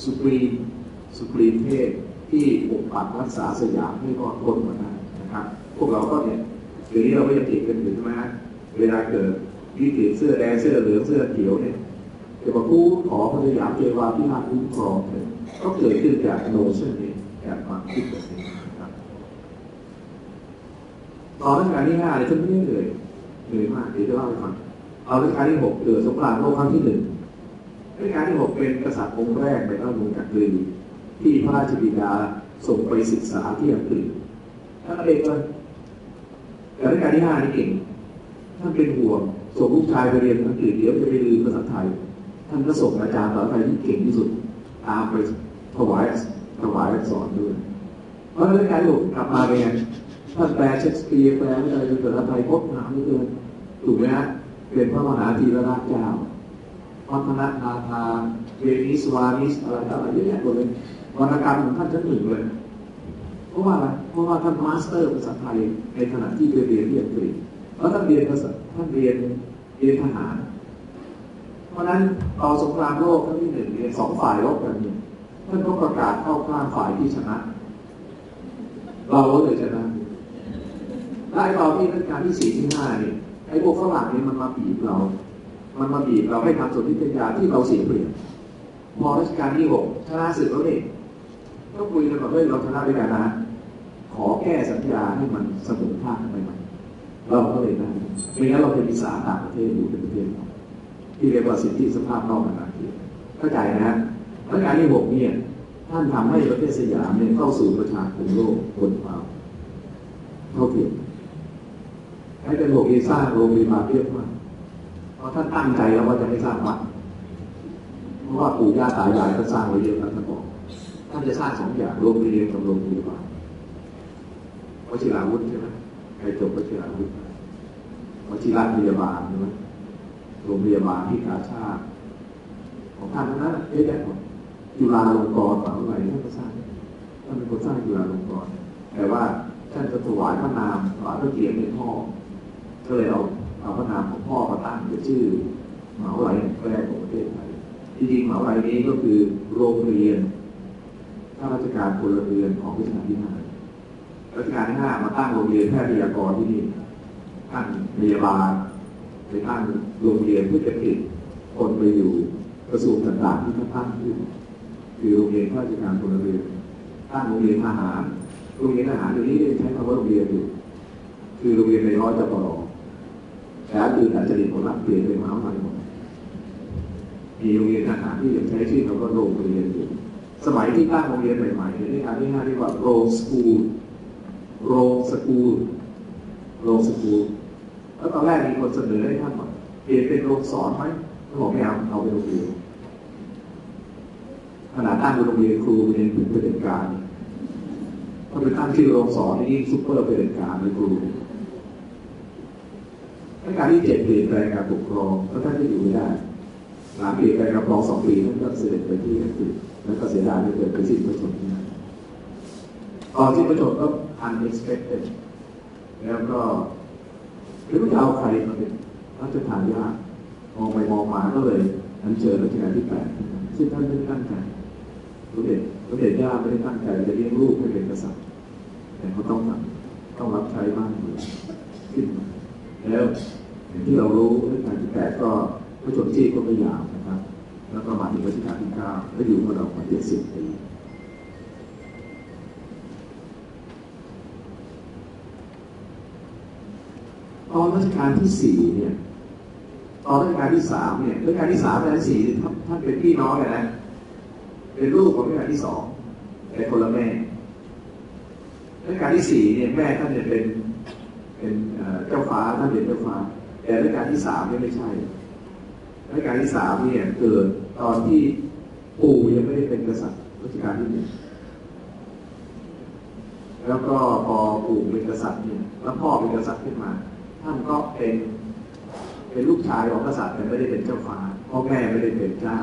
supreme เทพที่ปกปักรักษาสยามให้รอดพ้นมาได้นะครับพวกเราก็เนี่ยเดี๋ยวนี้เราก็ยังติดกันอยู่ใช่ไหมเวลาเกิดวิกฤตเสื้อแดงเสื้อเหลืองเสื้อเขียวเนี่ยจะมาพูดขอพระสยามเทวาธิราชคุ้มครองเลยก็เกิดขึ้นจากโนชั่นนี้จากความคิดแบบนี้นะครับตอนรัชกาลที่5เลยฉันไม่เหนื่อยมากเดี๋ยวจะเล่าให้ฟังเอารัชกาลที่6เกิดสงครามโลกครั้งที่1รัชกาลที่6เป็นกษัตริย์องค์แรกในราชวงศ์จักรีที่พระราชบิดาส่งไปศึกษาที่อังกฤษท่านเองเลยแต่รัชกาลที่5นี่เก่งท่านเป็นห่วงส่งลูกชายไปเรียนอังกฤษเดี๋ยวจะไปลืมภาษาไทยท่านก็ส่งอาจารย์ภาษาไทยที่เก่งที่สุดตามไปถวายสอนด้วยเพราะรัชกาลที่6กลับมาเป็นไงท่านแปลเชคสเปียร์แปลอะไรภาษาไทยพจน์หนาเหลือเกินถูกไหมฮะเป็นพระมหาธีรราชเจ้าวัฒนนาธาเวนิสวานิสอะไรเยอะแยะหมดเลยวรรณกรรมของท่านชั้นหนึ่งเลยเพราะว่าอะไรเพราะว่าท่านมาสเตอร์ภาษาไทยในขณะที่ไปเรียนที่อังกฤษแล้วท่านเรียนทหารเพราะนั้นตอนสงครามโลกครั้งที่1เนี่ย2 ฝ่ายรบกันเนี่ยท่านก็ประกาศเข้าข้างฝ่ายที่ชนะเราก็เลยชนะและไอ้ตอนที่รัชกาลที่4ที่5นี่ไอ้พวกฝรั่งนี่มันมาบีบเราให้ทำสนธิสัญญาที่เราเสียเปรียบพอรัชกาลที่6ชนะศึกแล้วนี่ก็คุยกันว่าเฮ้ยเราชนะด้วยกันนะขอแก้สัญญาให้มันเสมอภาคกันไปไหมเราก็เลยนะไม่งั้นเราจะมีสารต่างประเทศอยู่เป็นประเทศที่เรียกว่าสิทธิสภาพนอกอาณาเขตเข้าใจนะรัชกาลที่6เนี่ยท่านทำให้ประเทศสยามเนี่ยเข้าสู่ประชาคมโลกบนความเท่าเทียมให้เป็น6ที่สร้างโรงพยาบาลเยอะมากเพราะท่านตั้งใจแล้วว่าจะไม่สร้างวัดเพราะว่าปู่ย่าตายายท่านสร้างไว้เยอะแล้วท่านบอกท่านจะสร้าง2 อย่างโรงเรียนกับโรงพยาบาลวชิราวุธใช่ไหมใครจบวชิราวุธวชิรพยาบาลใช่ไหมโรงพยาบาลที่กาชาติของท่านนั้นเยอะแยะหมดจุฬาลงกรณ์อะไรท่านก็สร้างท่านเป็นคนสร้างจุฬาลงกรณ์แต่ว่าท่านจะถวายพระนามถวายพระเกียรติให้พ่อก็เลยเอาพระนามของพ่อมาตั้งเป็นชื่อมหาวิทยาลัยแรกของประเทศไทยจริงๆมหาวิทยาลัยนี้ก็คือโรงเรียนข้าราชการพลเรือนของรัชกาลที่5รัชกาลที่5มาตั้งโรงเรียนแพทยากรที่นี่ตั้งพยาบาลไปตั้งโรงเรียนเพื่อจะผลิตคนไปอยู่กระทรวงต่างๆที่ท่านตั้งขึ้นคือโรงเรียนข้าราชการพลเรือนตั้งโรงเรียนทหารโรงเรียนทหารเดี๋ยวนี้ใช้คำว่าโรงเรียนอยู่คือโรงเรียนในร้อยจปรแต่คืออาจจะเรียนผลลัพธ์เปลี่ยนเป็นมหาวิทยาลัยหมดมีโรงเรียนทหารที่ยังใช้ชื่อคำว่าโรงเรียนอยู่สมัยที่ตั้งโรงเรียนใหม่ๆในรัชกาลที่5เรียกว่าโรงสกูลแล้วตอนแรกมีคนเสนอให้ท่านว่าเปลี่ยนเป็นโรงสอนไหมท่านบอกไม่เอาเป็นโรงเรียนขนาดตั้งเป็นโรงเรียนครูเป็นเผด็จการถ้าไปตั้งชื่อโรงสอนนี่ซุปเปอร์เผด็จการเลยครูรัชกาลที่7เปลี่ยนแปลงการปกครองแล้วท่านก็อยู่ไม่ได้หลังเปลี่ยนแปลงการปกครอง2 ปีท่านก็เสด็จไปที่อังกฤษแล้วก็เสียดายไม่เกิดไปสิ้นพระชนม์ที่นั่นตอนสิ้นพระชนม์ก็ unexpected แล้วก็ไม่รู้จะเอาใครมาเป็นรัชทายาทมองไปมองมาก็เลยอัญเชิญรัชกาลที่8ซึ่งท่านไม่ได้ตั้งใจสมเด็จย่าไม่ได้ตั้งใจจะเลี้ยงลูกให้เป็นกษัตริย์แต่เขาต้องรับใช้บ้านเมืองขึ้นมาแล้วอย่างที่เรารู้รัชกาลที่8ก็พระชนชีพก็ไม่ยาวนะครับแล้วก็มาถึงรัชกาลที่9แล้วอยู่มาเรา70 ปีตอนรัชกาลที่4เนี่ยตอนรัชกาลที่3เนี่ยรัชกาลที่3และที่4ท่านเป็นพี่น้องกันนะเป็นลูกของรัชกาลที่2แต่คนละแม่รัชกาลที่4เนี่ยแม่ท่านเนี่ยเป็นเจ้าฟ้าท่านเป็นเจ้าฟ้าแต่รัชกาลที่3เนี่ยไม่ใช่รัชกาลที่3เนี่ยเกิดตอนที่ปู่ยังไม่ได้เป็นกษัตริย์รัชกาลที่1แล้วก็พอปู่เป็นกษัตริย์เนี่ยแล้วพ่อเป็นกษัตริย์ขึ้นมาท่านก็เป็นลูกชายของกษัตริย์แต่ไม่ได้เป็นเจ้าฟ้าพ่อแม่ไม่ได้เป็นเจ้า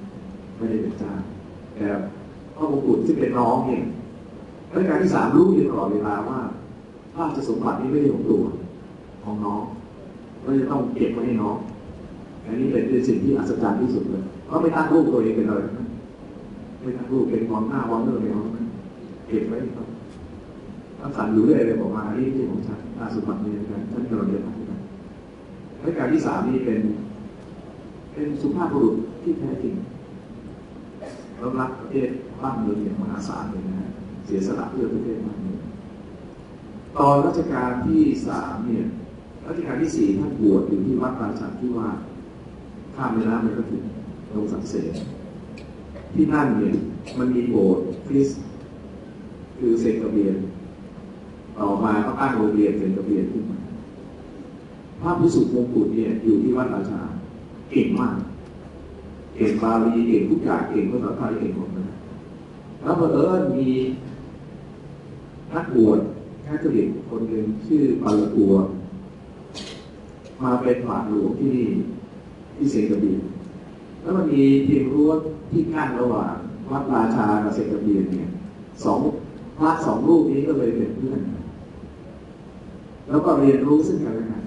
แต่พระมงกุฎที่เป็นน้องเนี่ยรัชกาลที่3รู้อยู่ตลอดเวลาว่าราชสมบัตินี้ไม่ใช่ของตัวของน้องก็จะต้องเก็บไว้ให้น้องอันนี้เป็นสิ่งที่อัศจรรย์ที่สุดเลยก็ไม่ตั้งลูกตัวเองเป็นเลยไม่ตั้งลูกเป็นวอนหน้าวอนเนอร์เลยน้องเก็บไว้ครับท่านสั่งอยู่เรื่อยเลยบอกมาที่ของฉันราชสมบัตินี้กันท่านกำลังเรียนรู้กันรัชกาลที่3นี่เป็นสุภาพบุรุษที่แท้จริงรักประเทศบ้านเมืองอย่างมหาศาลเลยนะฮะเสียสละเพื่อประเทศบ้านเมืองตอนรัชกาลที่3เนี่ยรัชกาลที่4ท่านบวชอยู่ที่วัดราชันที่ว่าข้ามแม่น้ำไปก็ถึงลงสังเสนที่นั่นเนี่ยมันมีโบสถ์คริสต์คือเซนต์กระเบียนต่อมาก็ตั้งโรงเรียนเซนต์กระเบียนขึ้นมาพระภิกษุมงกุฎเนี่ยอยู่ที่วัดราชาเก่งมากเก่งบาลีเก่งทุกอย่างเก่งภาษาไทยเก่งหมดเลยแล้วเผอิญมีนักบวชแคทอลิกคนหนึ่งชื่อปาลกัวมาเป็นบาทหลวงที่นี่ที่เซนต์กระเบียนแล้วมันมีเพียงรั้วที่กั้นระหว่างวัดราชากับเซนต์กระเบียนเนี่ยพระ2 รูปนี้ก็เลยเป็นเพื่อนแล้วก็เรียนรู้ซึ่งกันและกัน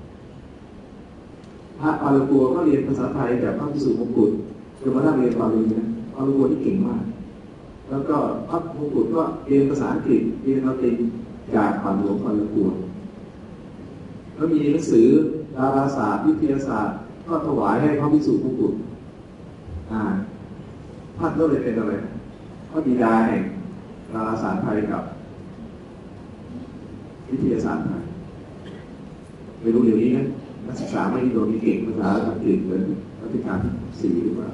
พระปาลกัวก็เรียนภาษาไทยจากพระภิกษุมงกุฎจนมาได้เรียนบาลีนะปาลกัวที่เก่งมากแล้วก็พระมงกุฎก็เรียนภาษาอังกฤษเรียนละตินจากบาทหลวงพระนครแล้วมีหนังสือดาราศาสตร์วิทยาศาสตร์ก็ถวายให้พระภิกษุมงกุฎท่านก็เลยเป็นอะไรพระบิดาแห่งดาราศาสตร์ไทยกับวิทยาศาสตร์ไทยไม่รู้เดี๋ยวนี้นะนักศึกษาไม่โดนมีเก่งภาษาอังกฤษเหมือนรัชกาลที่ 4หรือเปล่า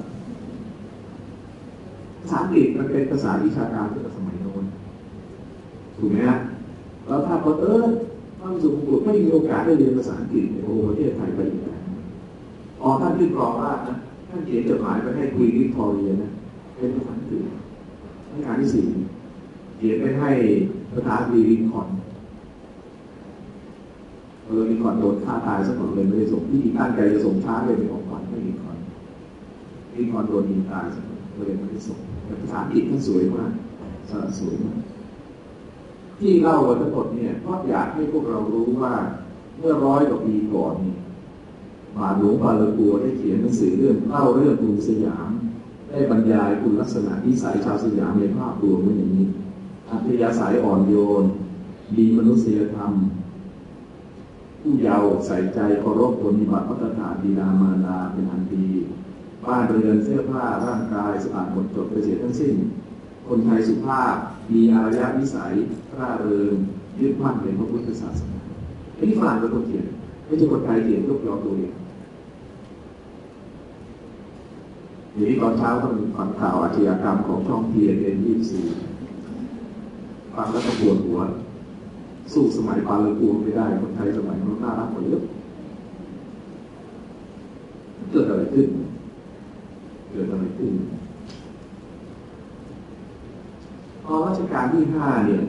ภาษาอังกฤษมันเป็นภาษาวิชาการตั้งแต่สมัยโน้นถูกไหมฮะแล้วถ้าพระสุภกุฎไม่มีโอกาสได้เรียนภาษาอังกฤษในประเทศไทยไปอีกแล้วท่านขึ้นกรองราชนะท่านเขียนจดหมายไปให้ควีนวิกตอเรียนะเป็นภาษาอังกฤษรัชกาลที่ 4เขียนไปให้ประธานาธิบดีลินคอล์นลินคอล์นโดนฆ่าตายซะก่อนเลยไม่ได้ส่งที่ตั้งใจจะส่งช้าเลยเป็นของขวัญให้ลินคอล์นโดนยิงตายซะก่อนเลยไม่ได้ส่งแต่ภาษาอังกฤษท่านสวยมากสวยมากที่เล่าทั้งหมดเนี่ยเพราะอยากให้พวกเรารู้ว่าเมื่อ100 กว่าปีก่อนนี่บาทหลวงพระนครได้เขียนหนังสือเรื่องกรุงสยามได้บรรยายคุณลักษณะนิสัยชาวสยามในภาพรวมไว้อย่างนี้อัธยาศัยอ่อนโยนมีมนุษยธรรมผู้เยาว์ใส่ใจเคารพปฏิบัติพัฒนาบิดามารดาเป็นอันดีบ้านเรือนเสื้อผ้าร่างกายสะอาดหมดจดไปเสียทั้งสิ้นคนไทยสุภาพมีอารยะนิสัยร่าเริงยึดมั่นในพระพุทธศาสนาไอ้ที่ฝรั่งเป็นคนเขียนไม่ใช่คนไทยเขียนยกยอตัวเองอย่างนี้ตอนเช้าต้องฟังข่าวอาชญากรรมของช่องทีเอ็น24ฟังแล้วก็ปวดหัวสู้สมัยปาเลกูไม่ได้คนไทยสมัยนั้นน่ารักกว่าเยอะเกิดอะไรขึ้นพอรัชกาลที่ 5เนี่ย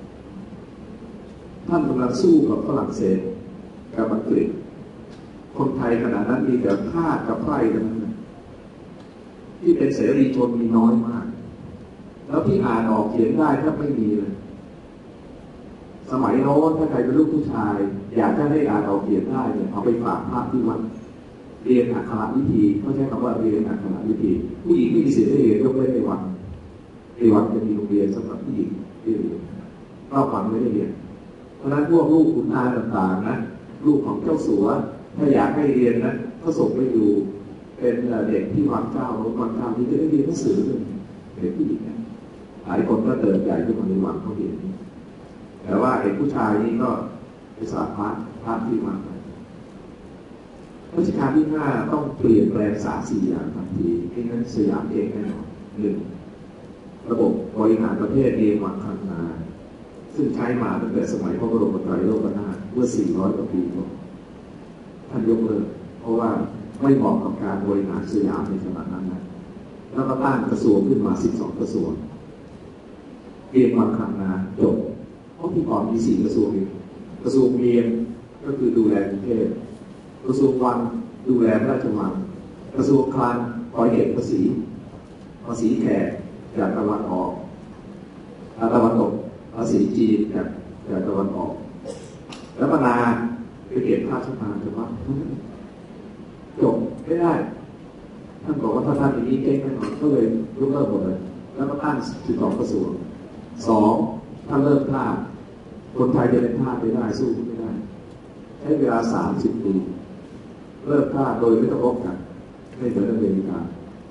ท่านกำลังสู้กับฝรั่งเศสกับอังกฤษคนไทยขณะนั้นมีแต่ทาสกับไพร่เท่านั้นที่เป็นเสรีชนมีน้อยมากแล้วที่อ่านออกเขียนได้แทบไม่มีเลยสมัยโน้นถ้าใครเป็นลูกผู้ชายอยากจะให้อ่านออกเขียนได้เนี่ยเอาไปฝากพระที่วัดเรียนอักขระวิธีเขาใช้คำว่าเรียนอักขระวิธีผู้หญิงไม่มีสิทธิ์ได้เรียนยกเว้นในวัดจะมีโรงเรียนสำหรับผู้หญิงที่เรียนรอบวังไม่ได้เรียนเพราะฉะนั้นพวกลูกขุนนางต่างๆนะลูกของเจ้าสัวถ้าอยากให้เรียนนะก็ส่งไปอยู่เป็นเด็กที่วังเจ้าที่จะได้เรียนหนังสือเลยเด็กผู้หญิงนะหลายคนก็เติมใจขึ้นมาในวังเขาเรียนแต่ว่าเด็กผู้ชายนี่ก็ไปสอบพาร์ทที่วังรัชกาลที่ 5ต้องเปลี่ยนแปลง3-4 อย่างทันทีไม่งั้นสยามเองแน่นอน1ระบบบริหารประเทศเองวางคันนาซึ่งใช้มาตั้งแต่สมัยพระบรมไตรโลกนาถเมื่อ400 กว่าปีก่อนท่านยกเลิกเพราะว่าไม่เหมาะกับการบริหารสยามในขณะนั้นนะแล้วก็ตั้งกระทรวงขึ้นมา12 กระทรวงเรียนวางคันนาจบเพราะที่ก่อนมี4 กระทรวงเองกระทรวงเรียนก็คือดูแลกรุงเทพกระทรวงวังดูแลราชวังกระทรวงคลังคอยเก็บภาษีแขกจากตะวันออกตะวันตกภาษีจีนจากตะวันออกแล้วก็นาไปเก็บค่าชดเชยเฉพาะจบไม่ได้ท่านบอกว่าถ้าท่านอย่างนี้เก่งแน่นอนก็เลยยกเลิกหมดเลยแล้วก็ตั้ง12 กระทรวง2ท่านเลิกทาสคนไทยจะเป็นทาสไม่ได้สู้ไม่ได้ใช้เวลา30 ปีเลิกทาสโดยไม่ต้องรบกันไม่เหมือนอเมริกา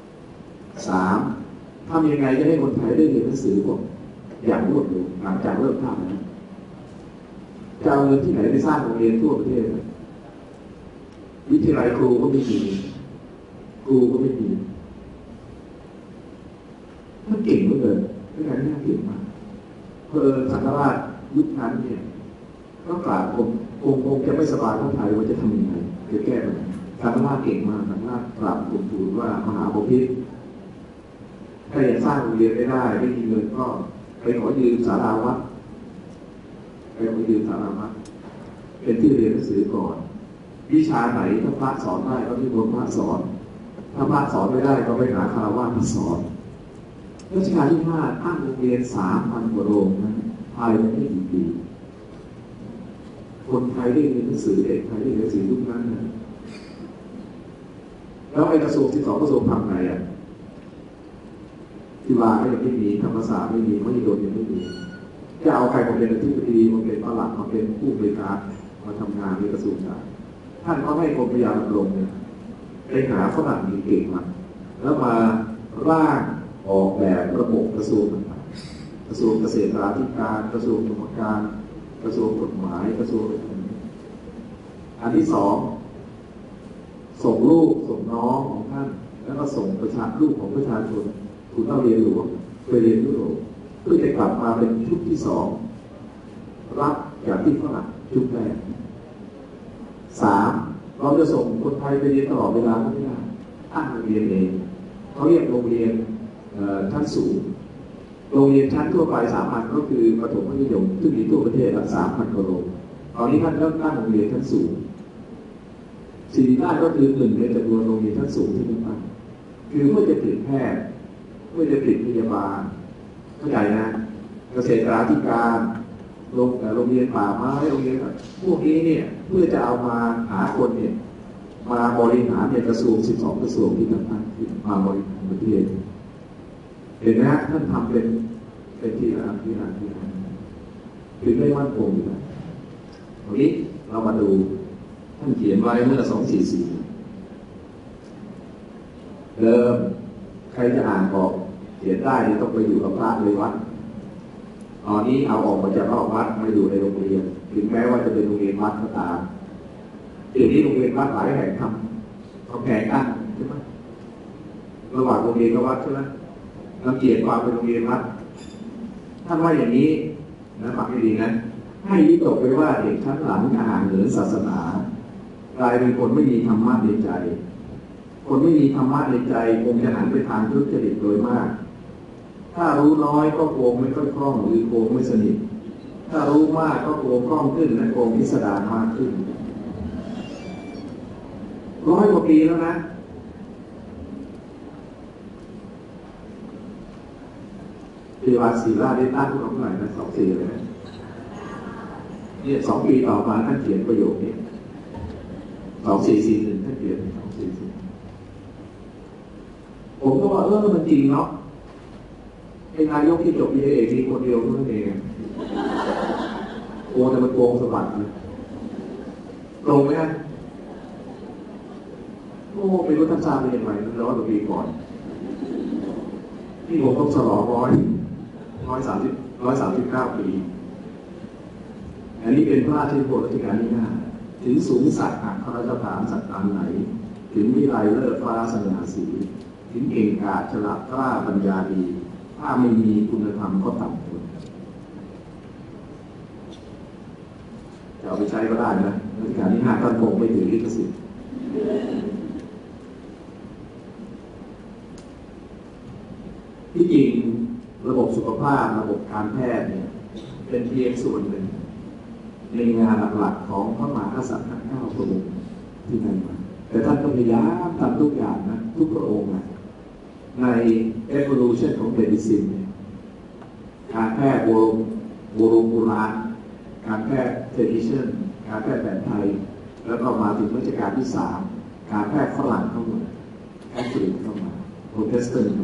3ทำยังไงจะให้คนไทยได้เรียนหนังสือผมอย่างรวดเร็วหลังจากเลิกทาสนะจะเอาเงินที่ไหนไปสร้างโรงเรียนทั่วประเทศวิทยาลัยครูก็ไม่มีท่านเก่งเหลือเกินไม่ใช่ท่านเก่งมากสังฆราชยุคนั้นเนี่ยก็กล่าวคงจะไม่สบายเท่าไทยว่าจะทำยังไงจะแก้ปัญหาสังฆราชเก่งมากสังฆราชกราบทูลว่ามหาบพิตรถ้าอยากสร้างโรงเรียนไม่มีเงินก็ไปขอยืมศาลาวัดเป็นที่เรียนหนังสือก่อนวิชาไหนถ้าพระสอนได้ก็ที่พระสอนถ้าพระสอนไม่ได้ก็ไปหาคารวะมาสอนรัชกาลที่ 5ตั้งโรงเรียน 3,000 กว่าโรงนะภายในไม่กี่ปีคนไทยได้เรียนหนังสือเด็กไทยได้เรียนหนังสือทุกนั้นนะแล้วไอ้กระทรวง12 กระทรวงทำไง12 จุฬาก็ยังไม่มีธรรมศาสตร์ไม่มีมหิดลยังไม่มีจะเอาใครมาเป็นอธิบดีมาเป็นปลัดมาเป็นผู้บริการมาทำงานในกระทรวงการท่านก็ให้กรมพระยาดำรงเนี่ยไปหาฝรั่งเก่งๆมาแล้วมาร่างออกแบบระบบกระทรวงต่างๆกระทรวงเกษตราธิการกระทรวงกรรมการกระทรวงกฎหมายกระทรวงอันที่สองส่งลูกส่งน้องของท่านแล้วก็ส่งลูกของประชาชนทุนเล่าเรียนหลวงไปเรียนยุโรปเพื่อจะกลับมาเป็นชุดที่สองรับจากที่ฝรั่งชุดแรกสามเราจะส่งคนไทยไปเรียนตลอดเวลาไม่ได้ตั้งโรงเรียนเองเขาเรียกโรงเรียนชั้นสูงโรงเรียนชั้นทั่วไปสามัญก็คือประถมมัธยมซึ่งมีทั่วประเทศ3,000 กว่าโรงตอนนี้ท่านเริ่มตั้งโรงเรียนชั้นสูงสิ่งที่ได้ก็คือ1ในจำนวนโรงเรียนชั้นสูงที่ท่านตั้งคือเมื่อจะผลิตแพทย์เมื่อจะผลิตพยาบาลเข้าใจนะเกษตราธิการโรงเรียนป่าไม้โรงเรียนพวกนี้เนี่ยเพื่อจะเอามาหาคนเนี่ยมาบริหารในกระทรวง12 กระทรวงที่ท่านตั้งขึ้นมาบริหารประเทศเห็นไหมฮะท่านทำเป็นที่ละถึงได้มั่นคงอยู่นะวันนี้เรามาดูท่านเขียนไว้เมื่อ244เดิมใครจะอ่านออกเขียนได้ต้องไปอยู่กับพระในวัดตอนนี้เอาออกมาจากนอกวัดมาอยู่ในโรงเรียนถึงแม้ว่าจะเป็นโรงเรียนวัดก็ตามเดี๋ยวนี้โรงเรียนวัดหลายแห่งทำแข่งกันใช่ไหมระหว่างโรงเรียนกับวัดใช่ไหมรังเกียจความเป็นโรงเรียนวัดท่านว่าอย่างนี้นะฟังให้ดีนะให้วิตกไปว่าเด็กชั้นหลังห่างเหินศาสนากลายเป็นคนไม่มีธรรมะในใจคนไม่มีธรรมะในใจคงจะหันไปทางทุจริตโดยมากถ้ารู้น้อยก็โกงไม่ค่อยคล่องหรือโกงไม่สนิทถ้ารู้มากก็โกงคล่องขึ้นและโกงพิสดารมากขึ้น100 กว่าปีแล้วนะปีวาศิลาได้ตั้งขึ้นมาเมื่อไหร่นะ24เลยเนี่ย2 ปีต่อมาท่านเขียนประโยคนี้2441ท่านเขียน24ผมก็ว่ามันจริงเนาะไอ้นายกที่จบ BA มีคนเดียวเท่านั้นเองโอ้แต่มันโกงสมบัติเลยตรงไหมฮะโอ้ไม่รู้ท่านทราบได้ยังไง100 กว่าปีก่อนที่ผมต้องฉลอง139 ปีอันนี้เป็นพระราชนิพนธ์รัชกาลที่ 5ถึงสูงสักดิ์อัครราชฐานสักการไหนถึงวิไลเลิศฟ้าสง่าสีถึงเก่งกาจฉลาดกล้าปัญญาดีถ้าไม่มีคุณธรรมก็ต่ำคนจะเอาไปใช้ก็ได้นะรัชกาลที่ 5ท่านคงไม่ถือลิขสิทธิ์ที่จริงระบบสุขภาพระบบการแพทย์เนี่ยเป็นเพียงส่วนหนึ่งในงานหลักๆของพระมหากษัตริย์ทั้ง9 พระองค์ที่นั่นมาแต่ท่านก็พยายามทำทุกอย่างนะทุกพระองค์นะใน evolution ของ medicine เนี่ยการแพทย์โบราณการแพทย์ tradition การแพทย์แบบไทยแล้วก็มาถึงรัชกาลที่ 3การแพทย์ฝรั่งเข้ามาแคทอลิกเข้ามาโปรเตสแตนต์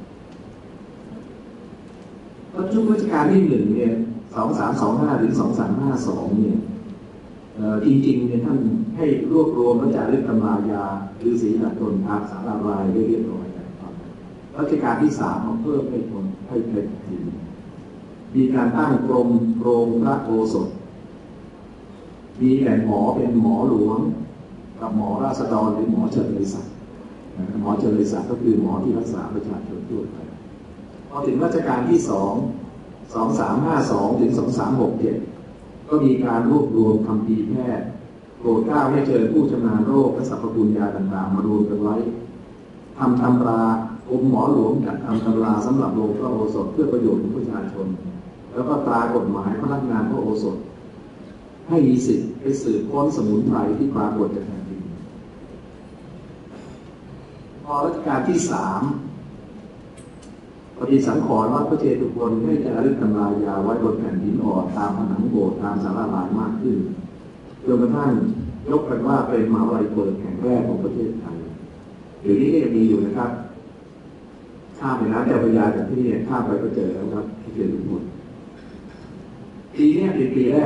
ก็ช่วงรัชกาลที่ 1เนี่ย2325ถึง2352เนี่ยจริงๆเนี่ยท่านให้รวบรวมพระจารึกตำรายาหรือศรีหัตถนทางสารารายได้เรียบร้อยแล้วรัชกาลที่ 3มาเพิ่มให้คนให้เป็นทีมีการตั้งกรมโรงพระโอสถมีแหล่งหมอเป็นหมอหลวงกับหมอราษฎรหรือหมอเฉลิมศักดิ์หมอเฉลิมศักดิ์ก็คือหมอที่รักษาประชาชนทั่วไปพอถึงรัชกาลที่ 2352ถึง2367ก็มีการรวบรวมคัมภีร์แพทย์โปรดเกล้าให้เชิญผู้ชำนาญโรคและสรรพคุณยาต่างๆมารวมกันไว้ทำตำรากรมหมอหลวงจัดทำตำราสำหรับโรงพระโอสถเพื่อประโยชน์ของประชาชนแล้วก็ตรากฎหมายพนักงานพระโอสถให้มีสิทธิ์ไปสืบค้นสมุนไพรที่ปรากฏในแผ่นดินพอรัชกาลที่ 3ปฏิสังขรณ์ว่าพระเจตุพนให้จารึกตำรายาไว้บนแผ่นดินอ่อนตามผนังโบสถ์ตามศาลาลายมากขึ้นจนกระทั่งยกกันว่าเป็นมหาวิทยาลัยเปิดแห่งแรกของประเทศไทยเดี๋ยวนี้ก็ยังมีอยู่นะครับคข้ามไปน้ำเจ้าพระยาจากที่นี่ข้ามไปก็เจอแล้วครับที่เกิดผลปีนี้เป็นปีแรก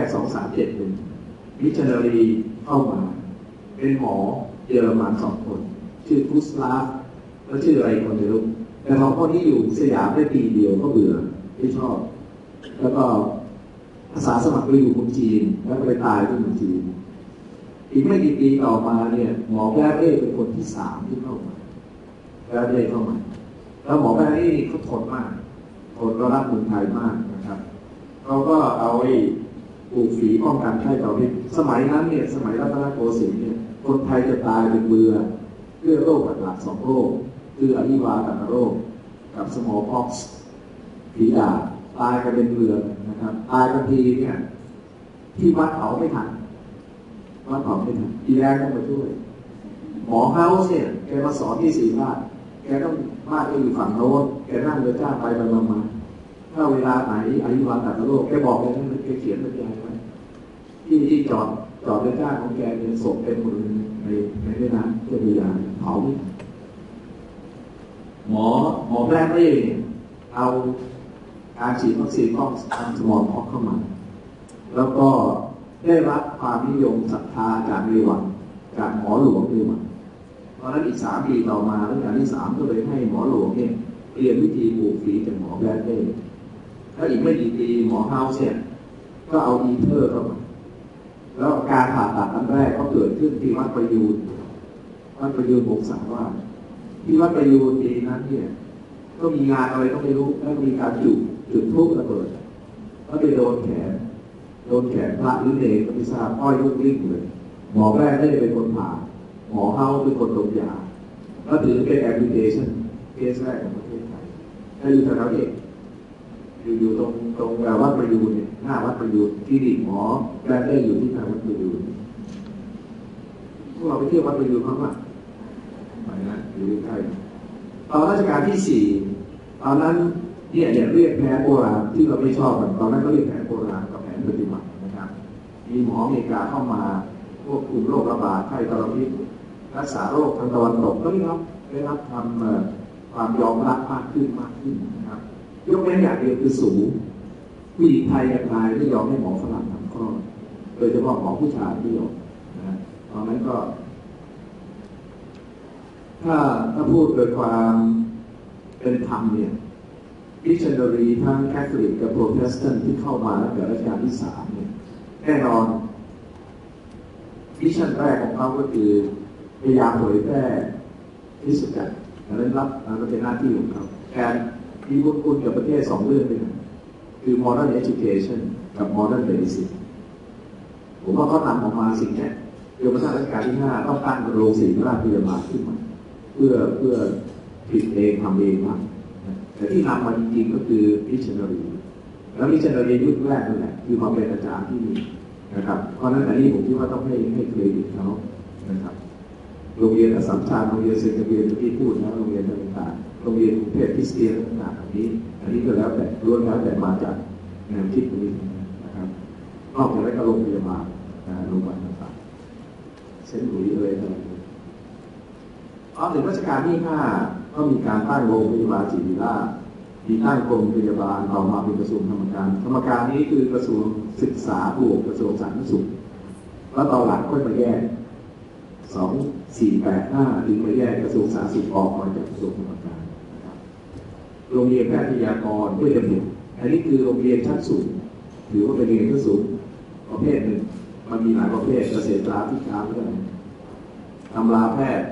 2371มิชชันนารีเข้ามาเป็นหมอเยอรมัน2 คนชื่อกุสลาฟและชื่ออะไรคนไม่รู้แต่สองคนนี้อยู่สยามได้ปีเดียวก็เบื่อไม่ชอบแล้วก็อาสาสมัครไปอยู่เมืองจีนแล้วก็ไปตายที่เมืองจีนอีกไม่กี่ปีต่อมาเนี่ยหมอแบร์เร่เป็นคนที่3ที่เข้ามาแบร์เร่เข้ามาแล้วหมอแบร์เร่เขาทนมากทนก็รักเมืองไทยมากนะครับเขาก็เอาไอ้ปลูกฝีป้องกันไข้ต่อพิษสมัยนั้นเนี่ยสมัยรัตนโกสินทร์เนี่ยคนไทยจะตายเป็นเบื่อเพื่อโรคหลักๆ2 โรคคืออหิวาตโรคกับสมอลพ็อกซ์ฝีดาษตายกันเป็นเบื่อนะครับตายกันทีเนี่ยที่วัดเผาไม่ทันทีแรกต้องมาช่วยหมอเฮาส์เนี่ยแกมาสอนที่ศรีราชแกต้องบ้านก็อยู่ฝั่งโน้นแกนั่งเรือจ้างไปมาถ้าเวลาไหนอหิวาตโรคแกบอกเลยนะแกเขียนบรรยายไว้ที่จอดเรือจ้างของแกเนี่ยศพเต็มหมดในแม่น้ำเจ้าพระยาเผาไม่ทันหมอแรกเลยเอาการฉีดวัคซีนป้องกันสมองพ็อกเข้ามาแล้วก็ได้รับความนิยมศรัทธาจากในวังจากหมอหลวงในวังเพราะนั้นอีก3 ปีต่อมารัชกาลที่3ก็เลยให้หมอหลวงเนี่ยเรียนวิธีปลูกฝีจากหมอแบรดเล่แล้วอีกไม่กี่ปีหมอเฮาส์เนี่ยก็เอาอีเทอร์เข้ามาแล้วการผ่าตัดอันแรกก็เกิดขึ้นที่วัดประยูรวงศาวาสที่วัดประยูรปีนั้นเนี่ยก็มีงานอะไรก็ไม่รู้แล้วมีการจุดพลุระเบิดแล้วไปโดนแขนพระหรือเนรก็ไม่ทราบอ้อยลุกลิ้งเลยหมอแรกได้เป็นคนผ่าหมอเฮาเป็นคนดมยาแล้วถือเป็นแอปพลิเคชันเคสแรกของประเทศไทยถ้าอยู่แถวๆเองอยู่ตรงวัดประยูรเนี่ยหน้าวัดประยูรที่ดิหมอแรกได้อยู่ที่หน้าวัดประยูรพวกเราไปเที่ยววัดประยูรมากไปนะอยู่ใกล้ตอนรัชกาลที่4ตอนนั้นเนี่ยเรียกแผนโบราณที่เราไม่ชอบกันตอนนั้นก็เรียกแผนโบราณกับแผนปฏิบัตินะครับมีหมออเมริกาเข้ามาควบคุมโรคระบาดไข้ทรพิษรักษาโรคทางตะวันตกก็ได้รับความยอมรับมากขึ้นนะครับยกเว้นอย่างเดียวคือสูงผู้หญิงไทยกับนายไม่ยอมให้หมอฝรั่งทำคลอดโดยเฉพาะหมอผู้ชายไม่ยอมนะตอนนั้นก็ถ้าพูดโดยความเป็นธรรมเนี่ยมิชชันนารีทั้งแคทอลิกกับโปรเตสแตนต์ที่เข้ามาตั้งแต่รัชกาลที่3เนี่ยแน่นอนมิชชั่นแรกของเขาก็คือพยายามเผยแพร่คริสตจักรนั้นเป็นหน้าที่ของเขาการมีบุญคุณกับประเทศ2 เรื่องด้วยกันคือ modern education กับ modern medicine ผมว่าเขาทำออกมาสิ่งนี้จนกระทั่งรัชกาลที่5ต้องตั้งโรงศิริราชพยาบาลขึ้นมาเพื่อผลิตเองทำเองมาแต่ที่นำมาจริงๆก็คือมิชชันนารีแล้วมิชชันนารียุคแรกนั่นแหละคือมาเป็นอาจารย์ที่นี่นะครับเพราะนั้นอันนี้ผมคิดว่าต้องให้เครดิตเขานะครับโรงเรียนอัสสัมชัญโรงเรียนเซนต์เวียนที่พูดนะโรงเรียนต่างๆโรงเรียนกรุงเทพคริสเตียนต่างๆอันนี้ก็แล้วแต่ล้วนแล้วแต่มาจากแนวคิดนี้นะครับนอกจากนั้นก็โรงพยาบาลต่างๆเซนต์หลุยส์อะไรต่างๆพอถึงรัชกาลที่5ก็มีการตั้งโรงพยาบาลศิริราชมีตั้งกรมพยาบาลต่อมาเป็นกระทรวงธรรมการนี้คือกระทรวงศึกษาบวกกระทรวงสาธารณสุขแล้วตอนหลังค่อยมาแยก2485ถึงมาแยกกระทรวงสาธารณสุขออกมาจากกระทรวงธรรมการนะครับโรงเรียนแพทยากรด้วยกันหมดอันนี้คือโรงเรียนชั้นสูงถือว่าเป็นโรงเรียนชั้นสูงประเภทหนึ่งมันมีหลายประเภทเกษตราธิการเรื่องตำราแพทย์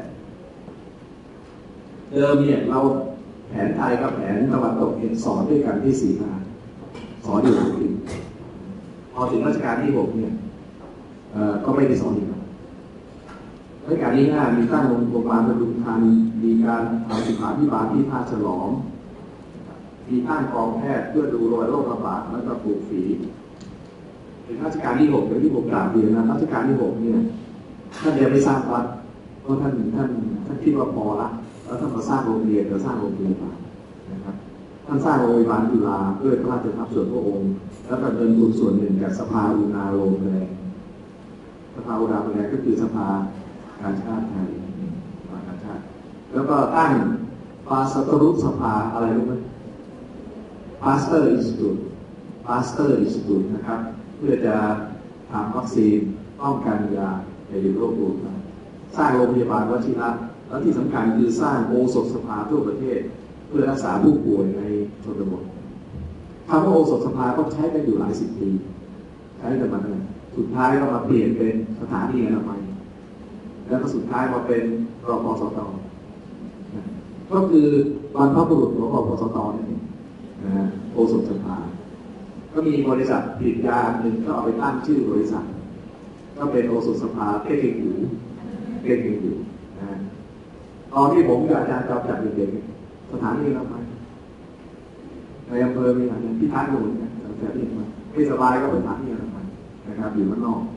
เดิมเนี่ยเราแผนไทยกับแผนตะวันตกเห็นสอนด้วยกันที่ศรีราชสอนอยู่ที่พอถึงรัชกาลที่6เนี่ยก็ไม่ได้สอนอีกรัชกาลที่5มีตั้งโรงพยาบาลบำรุงธรรมมีการทำสุขาภิบาลที่ท่าฉลอมมีตั้งกองแพทย์เพื่อดูโรคระบาดแล้วก็ปลูกฝีถึงรัชกาลที่6อย่างที่ผมกล่าวเรียนนะรัชกาลที่6เนี่ยท่านยังไม่สร้างวัดเพราะท่านคิดว่าพอละแล้วท่านมาสร้างโรงเรียนจะสร้างโรงพยาบาลนะครับท่านสร้างโรงพยาบาลจุฬาด้วยพระราชทรัพย์ส่วนพระองค์แล้วก็เงินทุนส่วนหนึ่งจากสภาอุณาโลมแรงสภาอุณาโลมแรงก็คือสภาการชาติไทยสภาการชาติแล้วก็ตั้งปาสตรุสภาอะไรรู้ไหมปาสเตอร์อินสติทูตนะครับเพื่อจะทำวัคซีนป้องกันยาในโรคอุดมสร้างโรงพยาบาลวชิระแล้วที่สำคัญคือสร้างโอสถสภาทั่วประเทศเพื่อรักษาผู้ป่วยในชนบทคำว่าโอสถสภาก็ใช้กันอยู่หลายสิบปีใช้กันมาเลยสุดท้ายก็มาเปลี่ยนเป็นสถานีอนามัยแล้วก็สุดท้ายมาเป็นรพสต.ก็คือบรรพบุรุษของรพสต.นี่เองโอสถสภาก็มีบริษัทผลิตยาหนึ่งก็เอาไปตั้งชื่อบริษัทก็เป็นโอสถสภาเทคนิคอยู่นะตอนที่ผมกับอาจารย์จอมจัดเด็กๆสถานีอนามัยในอำเภอมีอะไรที่ท่านอยู่นะแต่ที่มาไม่สบายก็ไปสถานีอนามัยนะครับอยู่ข้างนอก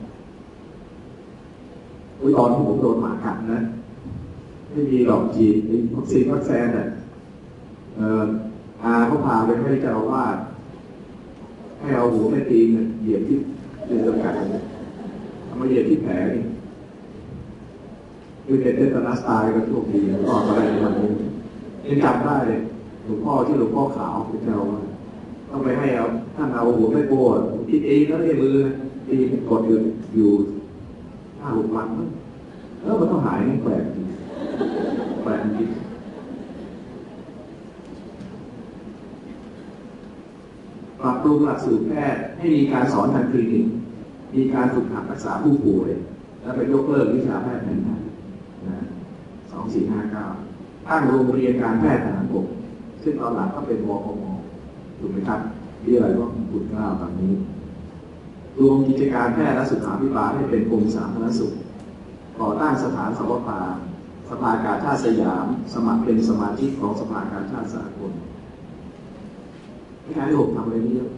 ตอนที่ผมโดนหมากัดนะไม่มีดอกจีนวัคซีนวัคแซนเนี่ยเขาพาไปให้เจ้าอาวาสให้เอาหัวแม่ตีนเหยียบที่เรือกัดเอามาเหยียบที่แผลนี่คือเป็นเทตานัสตายก็โชคดีรอดมาได้ในวันนี้ยังจำได้เลยหลวงพ่อที่หลวงพ่อขาวเป็นเจ้าว่าต้องไปให้เอาท่านเอาหัวแม่โบตีเองแล้วในมือตีกดอยู่5-6 วันแล้วมันต้องหายแปลกจริงแปลกจริงปรับปรุงหลักสูตรแพทย์ให้มีการสอนทางคลินิกมีการฝึกหัดรักษาผู้ป่วยและไปยกเลิกวิชาแพทย์แผนไทย2459ตั้งโรงเรียนการแพทย์ทหารบกซึ่งตอนหลังก็เป็นวพม.ถูกไหมครับที่อะไรว่าบุญเกล้าตอนนี้รวมกิจการแพทย์และสุขาภิบาลให้เป็นกรมสาธารณสุขก่อตั้งสถานสวภาสภากาชาติสยามสมัครเป็นสมาชิกของสภากาชาติสากลที่การที่ผมทำอะไรนี้เยอะ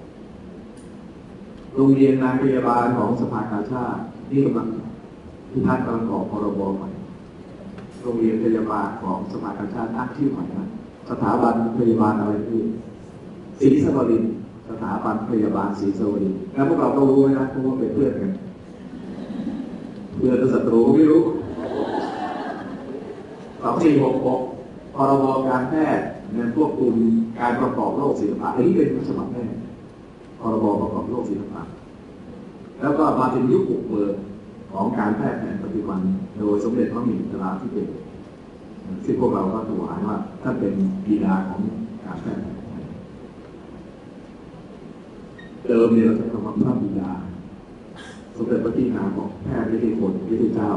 โรงเรียนนางพยาบาลของสภากาชาตินี่กำลังที่ท่านกำลังออกพรบใหม่โรงเรียนพยาบาลของสภากาชาติตั้งชื่อใหม่นะสถาบันพยาบาลอะไรนี่ศรีสวรินทร์สถาบันพยาบาลศรีสวรินทร์แล้วพวกเราก็รู้นะเพราะว่าเป็นเพื่อนกันเพื่อนหรือศัตรูไม่รู้2466พรบการแพทย์เงินควบคุมการประกอบโรคศิลปะอันนี้เป็นฉบับแรกพรบประกอบโรคศิลปะแล้วก็มาถึงยุคบุกเบิกของการแพทย์แผนปัจจุบันโดยสมเด็จพระมิตรราธิเบศรซึ่งพวกเราก็ถวายว่าท่านเป็นบิดาของการแพทย์เดิมเนี่ยเราใช้คำว่าพระบิดาสมเด็จพระที่นามบอกแพทย์ไม่ใช่คนไม่ใช่เจ้า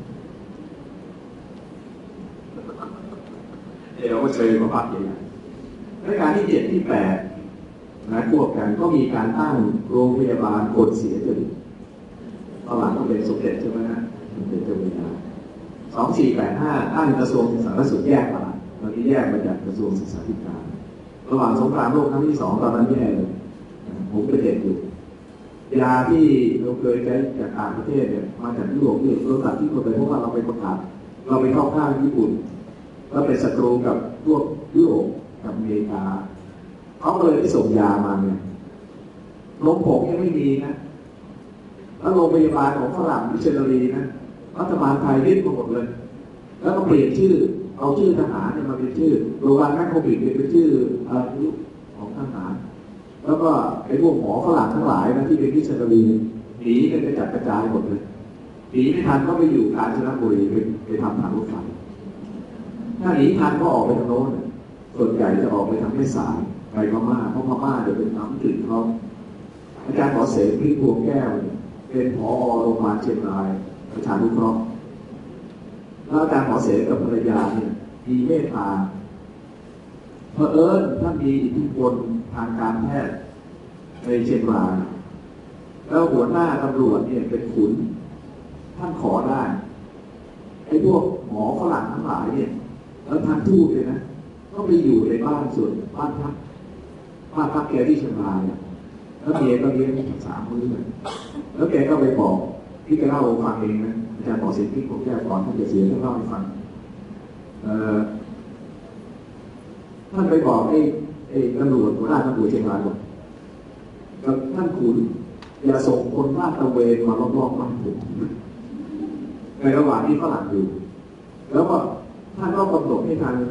เราก็เชิญมาพักอย่างนี้รายการที่7ที่8นะควบกันก็มีการตั้งโรงพยาบาลคนเสียจริตตอนหลังก็เป็นสมเด็จใช่ไหมฮะสมเด็จเจ้าพระยา2485ตั้งกระทรวงสาธารณสุขแยกมาตอนนี้แยกมาจากกระทรวงศึกษาธิการระหว่างสงครามโลกครั้งที่2ตอนนั้นแย่เลยผมเป็นเด็กอยู่ยาที่เราเคยใช้จากต่างประเทศเนี่ยมาจากยุโรปเราตัดที่คนไปเพราะว่าเราไปประกาศเราไปเข้าข้างญี่ปุ่นแล้วเป็นศัตรูกับพวกยุโรปกับอเมริกาเขาเลยไม่ส่งยามาเนี่ยโรงผงยังไม่มีนะแล้วโรงพยาบาลของฝรั่งมิชชันนารีนะรัฐบาลไทยยึดมาหมดเลยแล้วก็เปลี่ยนชื่อเอาชื่อทหารเนี่ยมาเป็นชื่อโรงพยาบาลแมคโครบิดเป็นชื่ออายุของทหารแล้วก็ไอ้พวกหมอฝรั่งทั้งหลายนะที่เป็นมิชชันนารีหนีกันกระจัดกระจายหมดเลยหนีไม่ทันก็ไปอยู่กาญจนบุรีไปทำทางรถไฟถ้าหนีทันก็ออกไปทางโน้นส่วนใหญ่จะออกไปทางแม่สายไปพม่าเพราะพม่าจะเป็นน้ำถึงเขาอาจารย์หมอเสรีพิพวงแก้วเป็นผอ.โรงพยาบาลเชียงรายประชานุเคราะห์แล้วอาจารย์หมอเสรีกับภรรยาเนี่ยมีเมตตาเผอิญท่านมีอิทธิพลทางการแพทย์ในเชียงรายแล้วหัวหน้าตำรวจเนี่ยเป็นขุนท่านขอได้ไอ้พวกหมอฝรั่งทั้งหลายเนี่ยแล้วท่านทูตเลยนะก็ไปอยู่ในบ้านส่วนบ้านพักแกที่เชียงรายเนี่ยแล้วเมียก็เลี้ยง3 มื้อแล้วแกก็ไปบอกที่แกเล่าฟังเองนะอาจารย์บอกเสียงที่ผมแก้ก่อนท่านจะเสียท่านเล่าให้ฟังท่านไปบอกไอ้ตำรวจหัวหน้าตำรวจเชียงรายบอกท่านขุนอย่าส่งคนลาดตระเวนมารอบๆบ้านผมในระหว่างที่ฝรั่งอยู่แล้วก็ท่านก็กำหนดให้ทาง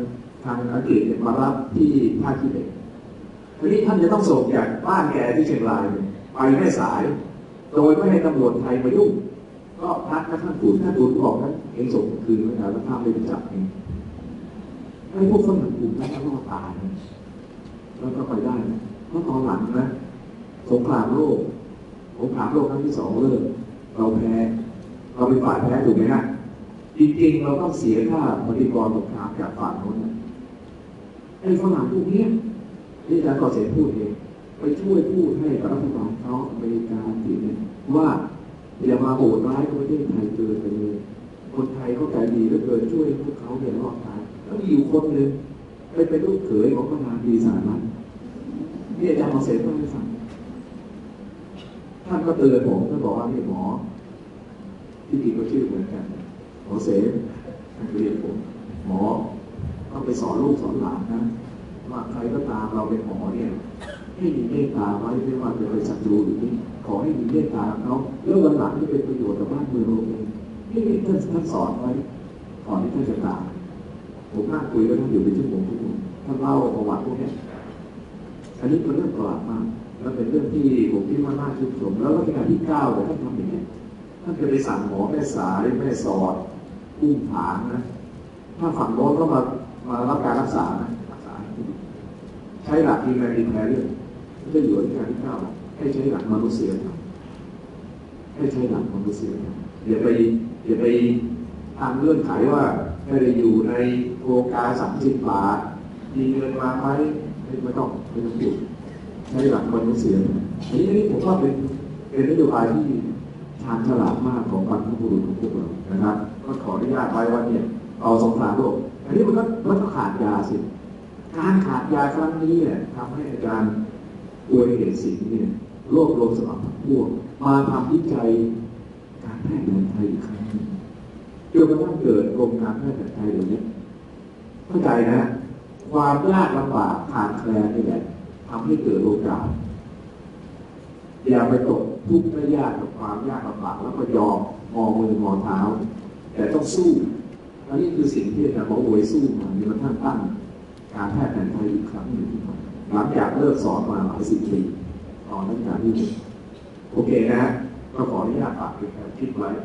ทางอังกฤษมารับที่ท่าขี้เหล็กทีนี้ท่านจะต้องส่งจากบ้านแกที่เชียงรายไปแม่สายโดยไม่ให้ตำรวจไทยมายุ่งก็พักท่านตูนบอกนั้นเองส่งคืนไว้แล้วท่านไม่ไปจับเองไอ้พวกฝรั่งกลุ่มนั้นก็ตายแล้วก็ไปได้เพราะตอนหลังนะสงครามโลกครั้งที่2เลิกเราแพ้เราเป็นฝ่ายแพ้ถูกไหมฮะจริงๆเราต้องเสียค่าปฏิกรสงครามจากฝั่งโน้นไอ้ฝรั่งพวกนี้ที่อาจารย์ก่อเสพูดเองไปช่วยพูดให้กับรัฐบาลเขาอเมริกาทีนี้ว่าอย่ามาโหดร้ายประเทศไทยเกินไปเลยคนไทยเขาใจดีเหลือเกินช่วยพวกเขาเนี่ยรอดตายแล้วมีอยู่คนหนึ่งไปเป็นลูกเขยของประธานาธิบดีสหรัฐนี่อาจารย์ก่อเสพูดให้ฟังท่านก็เตือนผมท่านบอกว่านี่หมอที่จริงก็ชื่อเหมือนกันหมอเสท่านเรียนผมหมอต้องไปสอนลูกสอนหลานนะว่าใครก็ตามเราเป็นหมอเนี่ยให้มีเมตตาไว้ไม่ว่าจะเป็นศัตรูหรือไม่ขอให้มีเมตตาเขาแล้ววันหลังจะเป็นประโยชน์กับบ้านเมืองเราเองนี่ท่านสอนไว้ก่อนที่ท่านจะตายผมนั่งคุยกับท่านอยู่เป็นชั่วโมงท่านเล่าประวัติพวกนี้อันนี้เป็นเรื่องประหลาดมากและเป็นเรื่องที่ผมคิดว่าน่าชื่นชมแล้วรัชกาลที่9เนี่ยท่านทำอย่างนี้ท่านจะไปสั่งหมอแม่สายแม่สอดอุ้มผางนะถ้าฝั่งโน้นก็มารับการรักษานะใช้หลัก humanitarian ไม่ใช่อยู่ในการที่9ให้ใช้หลักมนุษยธรรมให้ใช้หลักมนุษยธรรมอย่าไปทำเงื่อนไขว่าไม่ได้อยู่ในโครงการ30 บาทมีเงินมาไหมไม่ต้องพูดใช้หลักมนุษยธรรมอันนี้ผมว่าเป็นนโยบายที่ชาญฉลาดมากของบรรพบุรุษของพวกเรานะครับก็ขออนุญาตไว้ว่าเนี่ยเอาสงครามโลกอันนี้มันก็ขาดยาสิการขาดยาครั้งนี้เนี่ยทำให้อาจารย์อวยเหตุสิงห์เนี่ยรวบรวมสมรรถพวกมาทำวิจัยการแพทย์แผนไทยอีกครั้งนึงจนกระทั่งเกิดกรมการแพทย์แผนไทยเดี๋ยวนี้เข้าใจนะความยากลำบากขาดแคลนนี่แหละทำให้เกิดโอกาสอย่าไปตกทุกข์และยากกับความยากลำบากแล้วก็ยอมงอมืองอเท้าแต่ต้องสู้อันนี้คือสิ่งที่อาจารย์บอกโวยสู้มาจนกระทั่งตั้งการแพทย์แผนไทยอีกครั้งหนึ่งหลังจากเลิกสอนมาหลาย10 ปีตอนนั้นการที่โอเคนะก็ขออนุญาตฝากเป็นการคิดไว้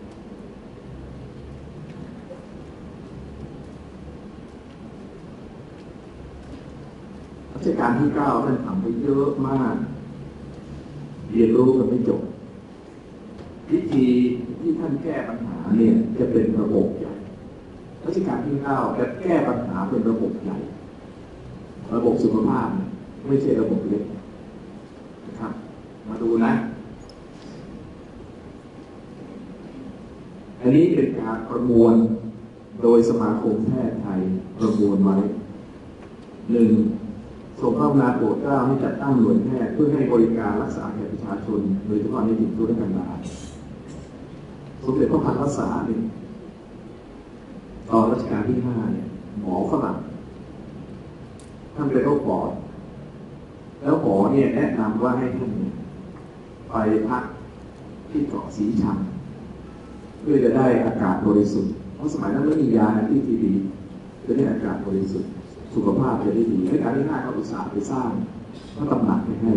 รัชกาลที่9ท่านทำไปเยอะมากเรียนรู้กันไม่จบวิธีที่ท่านแก้ปัญหาเนี่ยจะเป็นระบบใหญ่รัชกาลที่9จะแก้ปัญหาเป็นระบบใหญ่ระบบสุขภาพไม่ใช่ระบบเล็กนะครับมาดูนะอันนี้เป็นการประมวลโดยสมาคมแพทย์ไทยประมวลไว้1ส่งเข้านาโปรดเกล้าให้จัดตั้งหน่วยแพทย์เพื่อให้บริการรักษาแก่ประชาชนโดยเฉพาะในถิ่นทุรกันดารสมเด็จพระพันวษาเนี่ยตอนรัชกาลที่5เนี่ยหมอฝรั่งท่านเป็นโรคปอดแล้วหมอเนี่ยแนะนำว่าให้ท่านไปพักที่เกาะสีชังเพื่อจะได้อากาศบริสุทธิ์เพราะสมัยนั้นไม่มียาที่ดีจะได้อากาศบริสุทธิ์สุขภาพจะได้ดีรัชกาลที่5ก็อุตส่าห์ไปสร้างพระตำหนักให้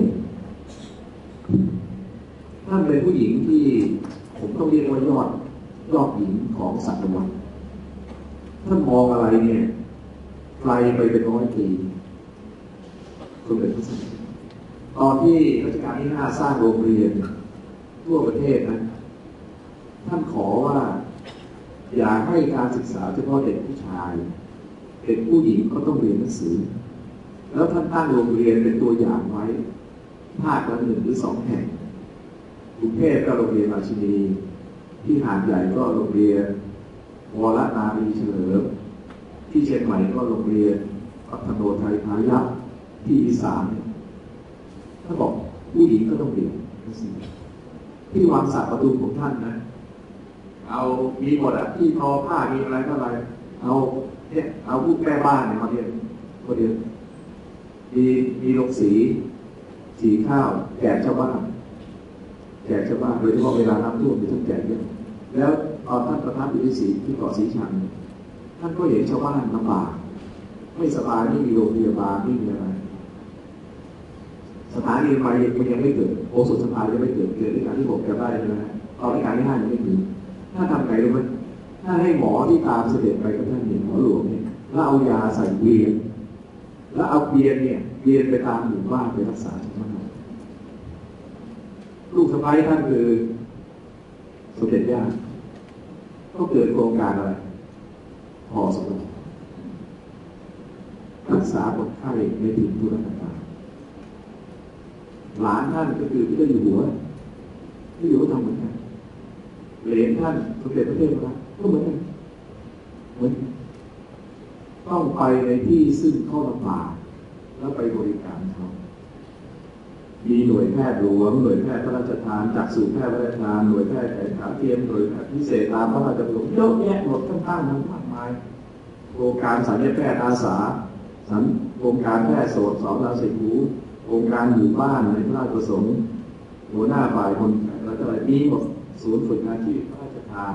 ท่านเป็นผู้หญิงที่ผมต้องเรียกว่ายอดหญิงของศตวรรษท่านมองอะไรเนี่ยไกลไปเป็น100 ปีสมเด็จพระสังฆราชตอนที่รัชกาลที่5สร้างโรงเรียนทั่วประเทศนะท่านขอว่าอย่าให้การศึกษาเฉพาะเด็กผู้ชายเด็กผู้หญิงก็ต้องเรียนหนังสือแล้วท่านตั้งโรงเรียนเป็นตัวอย่างไว้ภาคละ1 หรือ 2 แห่งกรุงเทพก็โรงเรียนราชินีที่หาดใหญ่ก็โรงเรียนวรนารีเฉลิมที่เชียงใหม่ก็โรงเรียนพัฒโนไทยพายัพที่อีสานท่านบอกผู้หญิงก็ต้องเรียนที่วังสาประตูของท่านนะเอามีหมดอะที่ทอผ้ามีอะไรก็อะไรเอาผู้แม่บ้านเนี่ยมาเรียนมีโรงสีข้าวแจกชาวบ้านโดยเฉพาะเวลาน้ำท่วมมีท่านแจกเยอะแล้วตอนท่านประทับอยู่ที่เกาะสีชังท่านก็เห็นชาวบ้านลำบากไม่สบายไม่มีโรงพยาบาลไม่มีอะไรสถานีมันยังไม่เกิดโอสถสภายังไม่เกิดในการที่6จะได้นะตอนในการที่5ยังไม่ถึงถ้าทำไงรู้ไหมถ้าให้หมอที่ตามเสด็จไปกับท่านเนี่ยหมอหลวงเนี่ยแล้วเอายาใส่เวียนแล้วเอาเวียนเนี่ยเวียนไปตามหมู่บ้านไปรักษาชาวบ้านลูกสะใภ้ท่านคือสมเด็จย่าก็เกิดโครงการอะไรพอสมควรรักษาคนไข้ในถิ่นทุรกันดารหลานท่านก็คือที่ได้อยู่หัวที่อยู่ก็ทำเหมือนกันเหลนท่านสมเด็จพระเทพรัตน์ก็เหมือนกันเหมือนต้องไปในที่ซึ่งเขาลำบากแล้วไปบริการเขามีหน่วยแพทย์หลวงหน่วยแพทย์พระราชทานจากศูนย์แพทย์พระราชทานหน่วยแพทย์แผนขาเทียมหน่วยแพทย์พิเศษตามพระราชประสงค์เยอะแยะหมดข้างๆนั้นมากมายโครงการศัลยแพทย์อาสาโครงการแพทย์โสต2 ดาว10 หูโครงการหมู่บ้านในพระราชประสงค์หัวหน้าฝ่ายคนแล้วก็อะไรมีหมดศูนย์ฝึกอาชีพพระราชทาน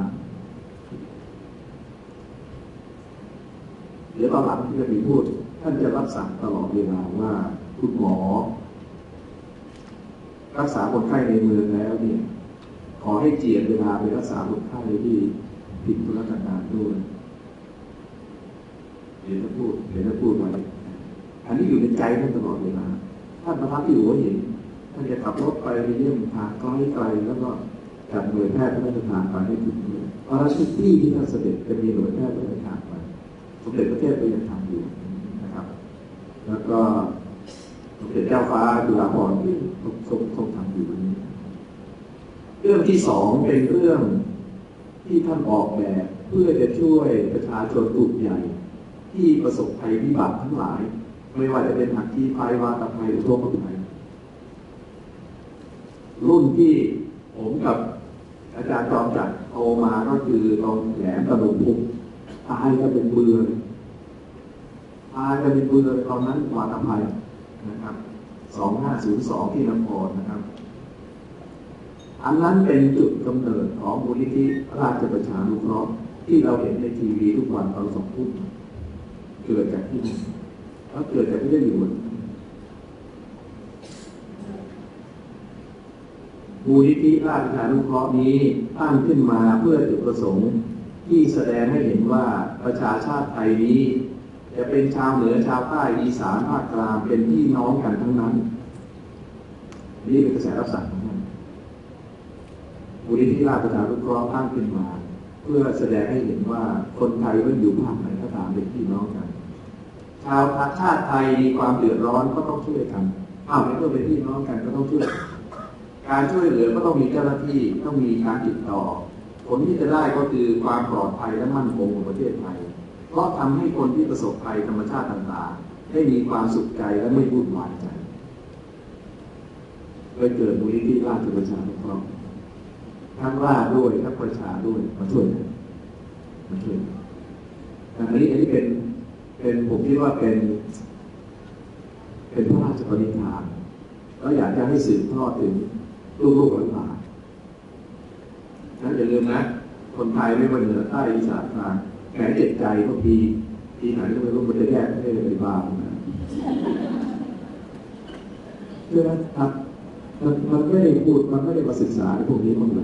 เดี๋ยวตอนหลังที่จะมีพูดท่านจะรับสั่งตลอดเวลาว่าคุณหมอรักษาคนไข้ในเมืองแล้วเนี่ยขอให้เจียดเวลาไปรักษาคนไข้ที่ผิดธุรกันดารด้วยเดี๋ยวจะพูดไว้อันนี้อยู่ในใจท่านตลอดเวลาท่านประทับที่หัวหินท่านจะขับรถไปเยี่ยมทางไกลแล้วก็จัดหน่วยแพทย์พระราชทานไปให้ถึงเลยเพราะทุกที่ที่ท่านเสด็จจะมีหน่วยแพทย์พระราชทานไปสมเด็จพระเทพก็ยังทำอยู่นะครับแล้วก็สมเด็จเจ้าฟ้าจุฬาภรณ์ที่ทรงทำอยู่นี้เรื่องที่2เป็นเรื่องที่ท่านออกแบบเพื่อจะช่วยประชาชนกลุ่มใหญ่ที่ประสบภัยพิบัติทั้งหลายไม่ว่าจะเป็นอัคคีภัยวาตภัยหรือทั่วไปรุ่นที่ผมกับอาจารย์จอมจักรโตมาก็คือตรงแหลมตะลุมพุกตายก็เป็นเบือตอนนั้นวาตภัยนะครับ2502ที่นครนะครับอันนั้นเป็นจุดกำเนิดของมูลนิธิราชประชานุเคราะห์ที่เราเห็นในทีวีทุกวันตอน2 ทุ่มเกิดจากที่นี่แล้วเกิดจากที่ได้อยู่มูลนิธิราชประชานุเคราะห์นี้ตั้งขึ้นมาเพื่อจุดประสงค์ที่แสดงให้เห็นว่าประชาชาติไทยนี้จะเป็นชาวเหนือชาวใต้อีสานภาคกลางเป็นพี่น้องกันทั้งนั้นนี่เป็นกระแสรับสั่งของท่านมูลนิธิราชประชานุเคราะห์ตั้งขึ้นมาเพื่อแสดงให้เห็นว่าคนไทยไม่อยู่ภาคไหนก็ตามเป็นพี่น้องกันชาวชาติไทยมีความเดือดร้อนก็ต้องช่วยกันในเมื่อเป็นพี่น้องกันก็ต้องช่วยการช่วยเหลือก็ต้องมีเจ้าหน้าที่ต้องมีการติดต่อผลที่จะได้ก็คือความปลอดภัยและมั่นคงของประเทศไทยเพราะทำให้คนที่ประสบภัยธรรมชาติต่างๆได้มีความสุขใจและไม่วุ่นวายใจเลยเกิดมูลนิธิราชประชานุเคราะห์ทั้งราชด้วยทั้งประชาด้วยมาช่วยกันอันนี้เป็นผมคิดว่าเป็นพระราชปณิธานแล้วอยากจะให้สืบทอดถึงลูกหลานนั้นอย่าลืมนะคนไทยไม่ว่าเหนือใต้อีสานกลางแม้เจ็บใจก็ปีไหนก็ไม่รู้มันจะแยกไม่ได้เลยบ้างนะใช่ไหมครับมันไม่ได้พูดมันไม่ได้มาศึกษาในพวกนี้มั้งเลย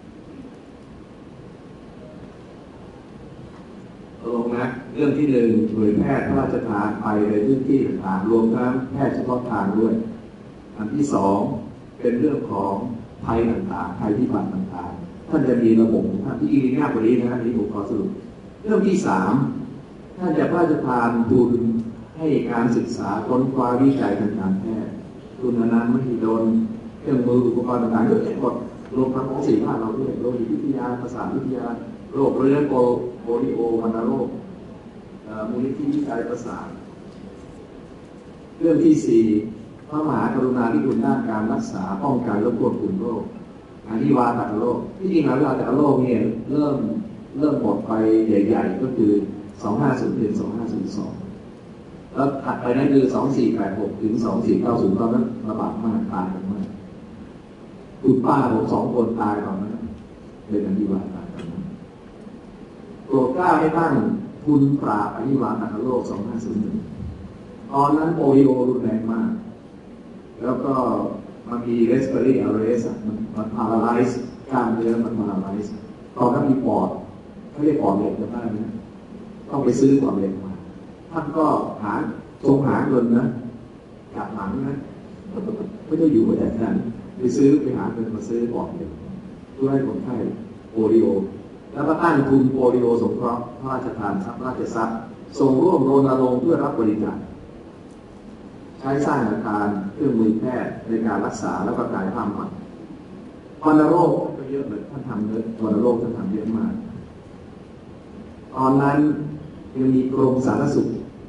ลงนะเรื่องที่1หน่วยแพทย์พระราชทานไปในพื้นที่ต่างๆรวมทั้งแพทย์เฉพาะทางด้วยอันที่2เป็นเรื่องของภัยต่างๆภัยพิบัติต่างๆท่านจะมีระบบท่านที่อีกง่ายกว่านี้นะครับนี่ผมขอสรุปเรื่องที่3ท่านจะพระราชทานทุนให้การศึกษาค้นคว้าวิจัยทางการแพทย์ทุนอนันต์มหิดลเครื่องมืออุปกรณ์ต่างๆเยอะแยะหมดรวมทั้งของ4 ภาคเราด้วยโรควิทยาประสาทวิทยาโรคเรื้อโปลิโอวัณโรคมูลนิธิวิจัยประสาทเรื่องที่4พระมหากรุณาธิคุณด้านการรักษาป้องกันและควบคุมโรคอันที่วาตโรคที่จริงแล้ววาตโรคเนี่ยเริ่มหมดไปใหญ่ๆก็คือ2501 ถึง 2502แล้วถัดไปนั่นคือ2486 ถึง 2490ตอนนั้นระบาดมากตายกันมากคุณป้าผม2 คนตายตอนนั้นเป็นอันที่วาตตอนนั้นโปรดเกล้าให้ตั้งทุนปราบอหิวาตโรค2501 ตอนนั้นโปลิโอรุนแรงมากแล้วก็มันมี respiratory arrest มัน paralyze กล้ามเนื้อมัน paralyze ตอนนั้นมีปอดเขาเรียกปอดเหล็กจะได้ไหมต้องไปซื้อปอดเหล็กมาท่านก็หาเงินนะอยากหลังนะไม่ได้อยู่มาแต่นั้นไปหาเงินมาซื้อปอดเหล็กเพื่อให้คนไข้โปลิโอแล้วก็ตั้งทุนโปลิโอสงเคราะห์พระราชทานทรัพย์ราชทรัพย์ส่งร่วมรณรงค์เพื่อรับบริจาคใช้สร้างอาคารเครื่องมือแพทย์ในการรักษาแล้วก็กายภาพบำบัดวัณโรคก็เยอะเลยท่านทำเยอะวัณโรคท่านทำเยอะมากตอนนั้นยังมีกรมสาธารณสุข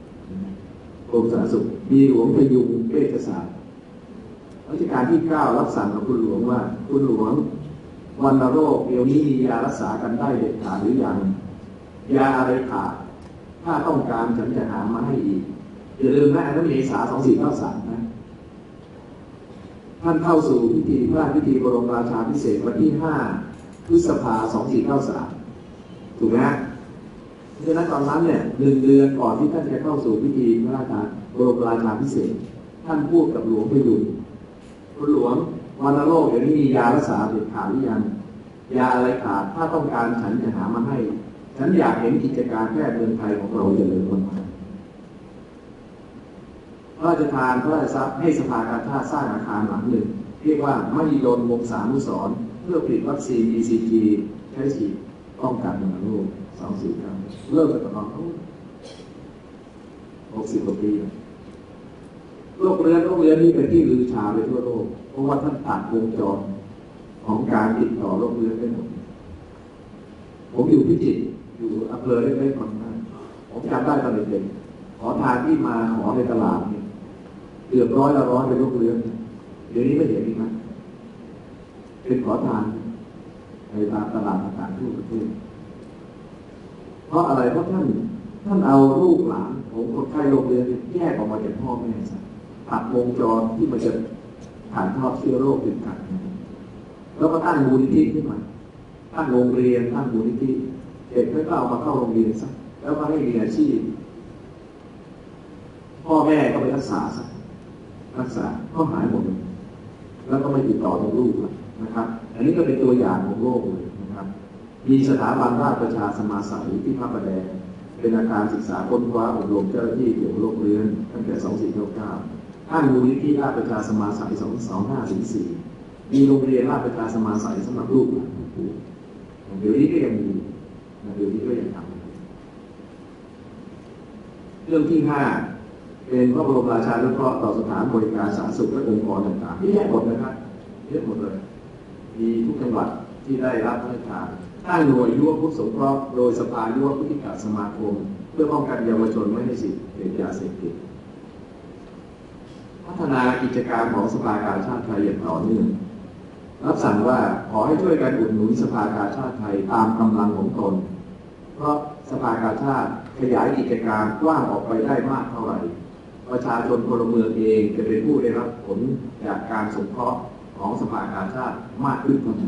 มีหลวงพยุงเวชศาสตร์รัชกาลที่ 9รับสั่งกับคุณหลวงว่าคุณหลวงวัณโรคเดี๋ยวนี้มียารักษากันได้เด็ดขาดหรือยังยาอะไรขาดถ้าต้องการฉันจะหามาให้อีกอย่าลืมนะอันนั้นเมษายน 2493นะท่านเข้าสู่พระราชพิธีบรมราชาภิเษกวันที่ 5 พฤษภาคม 2493ถูกไหมฮะเพราะฉะนั้นตอนนั้นเนี่ย1 เดือนก่อนที่ท่านจะเข้าสู่พิธีพระราชาบรมราชาภิเษกท่านพูดกับหลวงพยุงคุณหลวงวัณโรคเดี๋ยวนี้มียารักษาเด็ดขาดหรือยังยาอะไรขาดถ้าต้องการฉันจะหามาให้ฉันอยากเห็นกิจการแพทย์เมืองไทยของเราเจริญรุ่งเรืองพระราชทานพระราชทรัพย์ให้สภากาชาติสร้างอาคารหลังหนึ่งเรียกว่ามหิดลวงศานุสรณ์เพื่อผลิตวัคซีน BCG ใช้ฉีดป้องกันวัณโรค249เริ่มจากตอน60 กว่าปีโรคเรื้อนนี่เป็นที่ลือชาไปทั่วโลกเพราะว่าท่านตัดวงจรของการติดต่อโรคเรื้อนได้หมดผมอยู่พิจิตรอยู่อำเภอเล็กๆคนนั้นผมจำได้ตอนเด็กๆขอทานที่มาขอในตลาดเนี่ยเกือบร้อยเป็นโรคเรื้อนเดี๋ยวนี้ไม่เห็นอีกนะเป็นขอทานในตามตลาดต่างๆทั่วประเทศเพราะอะไรเพราะท่านเอาลูกหลานของคนไข้โรคเรื้อนแยกออกมาจากพ่อแม่ซะตัดวงจรที่มันจะถ่ายทอดเชื้อโรคถึงกันแล้วก็ตั้งมูลนิธิขึ้นมาตั้งโรงเรียนตั้งมูลนิธิเด็กก็เอามาเข้าโรงเรียนซะแล้วก็ให้มีอาชีพพ่อแม่ก็ไปรักษาก็หายหมดเลยแล้วก็ไม่ติดต่อกับลูกนะครับอันนี้ก็เป็นตัวอย่างของโลกเลยนะครับมีสถาบันราชประชาสมาสัยที่พระประแดงเป็นอาคารศึกษาค้นคว้าอบรมเจ้าหน้าที่เกี่ยวกับโรคเรื้อนตั้งแต่ 2499ตั้งมูลนิธิราชประชาสมาสัย 2504มีโรงเรียนราชประชาสมาสัยสำหรับลูกหลานผู้เดี๋ยวนี้ก็ยังมีเดี๋ยวนี้ก็ยังทำเรื่องที่ 5เป็นพระบรมราชานุเคราะห์ต่อสถานบริการสาธารณสุขและองค์กรต่างๆที่แยกหมดนะครับเยอะหมดเลยมีทุกจังหวัดที่ได้รับพระราชทานตั้งหน่วยยุวพุทธสงเคราะห์โดยสภายุวพุทธิกสมาคมเพื่อป้องกันเยาวชนไม่ให้เสพยาเสพติดพัฒนากิจการของสภากาชาดไทยอย่างต่อเนื่องรับสั่งว่าขอให้ช่วยกันอุดหนุนสภากาชาดไทยตามกำลังของตนเพราะสภากาชาดขยายกิจการกว้างออกไปได้มากเท่าไหร่ประชาชนพลเมืองเองจะเป็นผู้ได้รับผลจากการสงเคราะห์ของสภากาชาดมากขึ้นเท่านั้น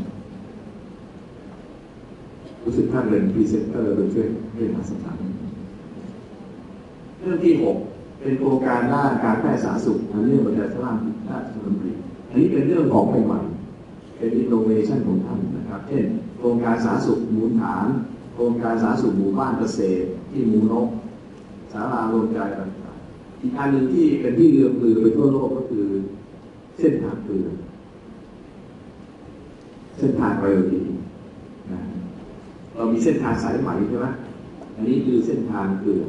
รู้สึกท่านเป็นพรีเซนเตอร์โดยช่วยให้มาสถานเรื่องที่ 6เป็นโครงการด้านการแพทย์สาธารณสุขในเรื่องประชาชนราชดำริอันนี้เป็นเรื่องของใหม่ๆเป็นอินโนเวชันของท่านนะครับเช่นโครงการสาธารณสุขหมู่ฐานโครงการสาธารณสุขหมู่บ้านเกษตรที่หมู่นกศาลารวมใจต่างๆอีกอันหนึ่งที่เป็นที่เลื่องลือไปทั่วโลกก็คือเส้นทางเกลือเส้นทางเรือดีนะเรามีเส้นทางสายไหมใช่ไหมอันนี้คือเส้นทางเกลือ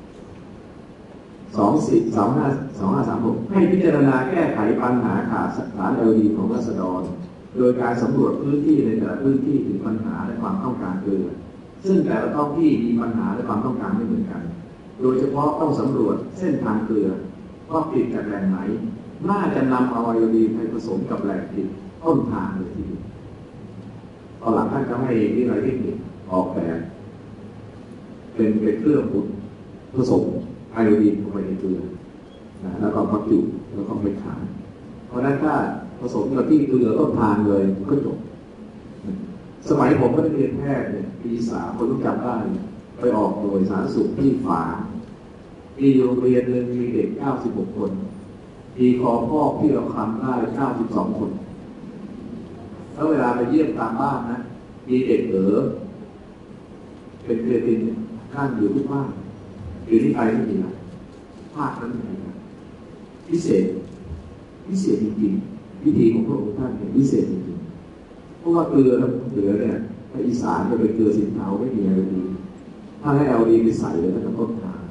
2536ให้พิจารณาแก้ไขปัญหาขาดสาร LD ของราษฎรโดยการสำรวจพื้นที่ในแต่ละพื้นที่ถึงปัญหาและความต้องการเกลือซึ่งแต่ละท้องที่มีปัญหาและความต้องการไม่เหมือนกันโดยเฉพาะต้องสำรวจเส้นทางเกลือว่าผลิตจากแหล่งไหนน่าจะนำเอาไอโอดีนไปผสมกับแหล่งผลิตต้นทางเลยทีเดียวตอนหลังท่านก็ให้วิทยาลัยเทคนิคออกแบบเป็นเครื่องผสมไอโอดีนเข้าไปในเกลือแล้วก็บรรจุแล้วก็ไปขายเพราะนั้นถ้าผสมกับที่เกลือต้นทางเลยก็จบสมัยผมก็ได้เรียนแพทย์เนี่ยปี 3คนต้องจำได้ไปออกหน่วยสาธารณสุขที่ฝางมีโรงเรียนหนึ่งมีเด็ก96 คนมีคอพ่อที่เราคำได้92 คนแล้วเวลาไปเยี่ยมตามบ้านนะมีเด็กเป็นเครือตินข้างอยู่ทุกบ้านอยู่ที่ไทยไม่มีนะภาคนั้นไม่มีนะพิเศษจริงๆวิธีของพระองค์ท่านเนี่ยพิเศษจริงๆเพราะว่าเกลือเนี่ยภาคอีสานจะเป็นเกลือสินเทาไม่มีอะไรดีถ้าให้เอาดีไปใส่เลยก็จะต้นทาง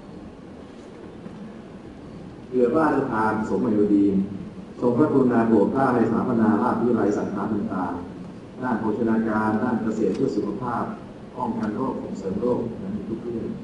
เกลือพระราชทานสมไอโอดีนทรงพระกรุณาโปรดเกล้าให้สถาปนาราชวิทยาลัยสาขาต่างๆด้านโภชนาการด้านเกษตรเพื่อสุขภาพป้องกันโรคส่งเสริมโรคในทุกเรื่อง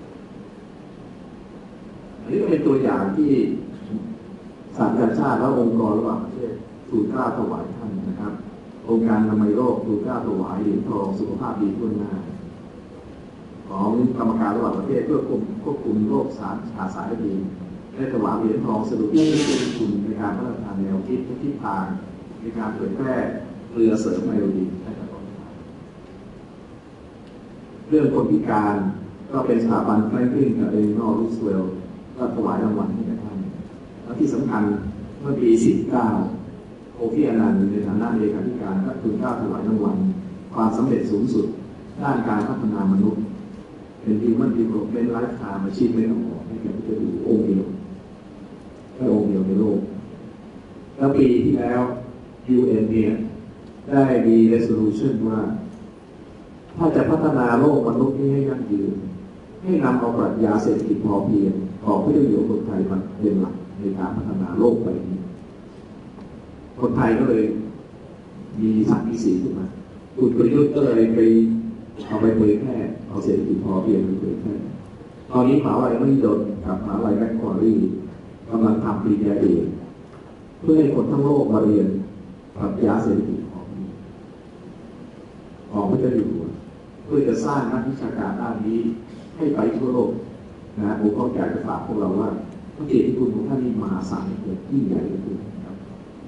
อันนี้ก็เป็นตัวอย่างที่สหประชาชาติและองค์กรระหว่างประเทศทูลเกล้าถวายท่านนะครับองค์การอนามัยโลกทูลเกล้าถวายเหรียญทองสุขภาพดีทั่วหน้าของกรรมการระหว่างประเทศเพื่อควบคุมโรคสายดีได้ถวายเหรียญทองสรุปที่เป็นทุนในการพัฒนาแนวคิดทิศทางในการเผยแพร่เกลือเสริมไอโอดีนให้กับคนไทยเรื่องคนพิการก็เป็นสถาบันแฟรงคลินกับเอลินอร์ รูสเวลต์ก็ถวายรางวัลให้กับท่านและที่สำคัญเมื่อปี49โคฟี่อานันต์ในฐานะเลขาธิการก็ทูลเกล้าถวายรางวัลความสำเร็จสูงสุดด้านการพัฒนามนุษย์เป็น Human Development Lifetime Achievement Award ให้แก่ผู้จะดูองค์เดียวในโลกแล้วปีที่แล้ว UN เนี่ยได้มี resolution ว่าถ้าจะพัฒนาโลกมนุษย์นี้ให้ยั่งยืนให้นำเอาปรัชญาเศรษฐกิจพอเพียงของผู้อยู่คนไทยมาเป็นหลักในการพัฒนาโลกไปนี้คนไทยก็เลยมี3 ปี 4ขึ้นมาคุณประยุทธ์ก็เลยไปเอาไปเผยแพร่เอาเศรษฐกิจพอเพียงไปเผยแพร่ตอนนี้มหาวิทยาลัยมหิดลกับมหาวิทยาลัยแมคควารีกำลังทำปริญญาเอกเพื่อให้คนทั้งโลกมาเรียนปรัชญาเศรษฐกิจของพระเจ้าอยู่หัวเพื่อจะสร้างนักวิชาการด้านนี้ให้ไปทั่วโลกนะผมก็อยากจะฝากพวกเราว่าพระเกียรติคุณของท่านนี่มาสายเกิดยิ่งใหญ่จริงๆครับ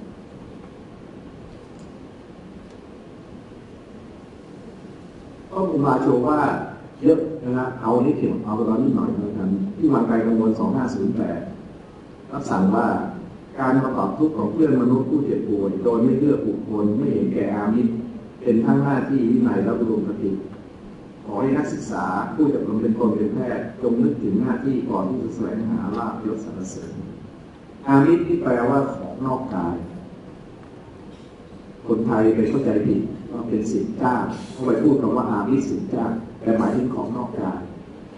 ก็ผมมาโชว์ว่าเยอะนะครับเอานิดเดียวเอาตอนนี้หน่อยแล้วกันที่วันไกลกังวล2508รับสั่งว่าการประกอบทุกข์ของเพื่อนมนุษย์ผู้เจ็บป่วยโดยไม่เลือกบุคคลไม่เห็นแก่อามิตรเป็นทั้งหน้าที่วินัยและอุดมคติขอให้นักศึกษาผู้จะเป็นคนเป็นแพทย์จงนึกถึงหน้าที่ก่อนที่จะแสวงหาลาภยศสรรเสริญอามิตรที่แปลว่าของนอกกายคนไทยไปเข้าใจผิดว่าเป็นสินจ้างเขาไปพูดคำว่าอามิตรสินจ้างแต่หมายถึงของนอกกาย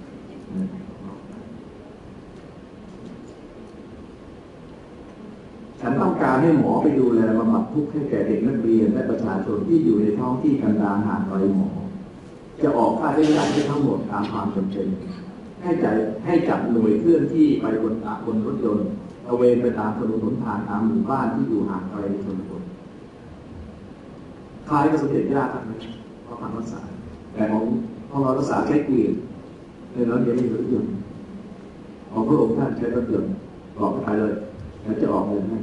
ฉันต้องการให้หมอไปดูแลบำบัดทุกข์ให้แก่เด็กนักเรียนและประชาชนที่อยู่ในท้องที่กันดารห่างไกลหมอจะออกค่าใช้จ่ายให้ทั้งหมดตามความจำเป็นให้จัดหน่วยเคลื่อนที่ไปบนรถยนต์ตระเวนไปตามถนนหนทางตามหมู่บ้านที่อยู่ห่างไกลในชนบทคล้ายกับสมเด็จย่าท่านนะพระพันวษาแต่ของเราภาษาใช้เกวียนในนั้นยังไม่มีรถยนต์ของพระองค์ท่านใช้รถยนต์บอกไปเลยแล้วจะออกเงินให้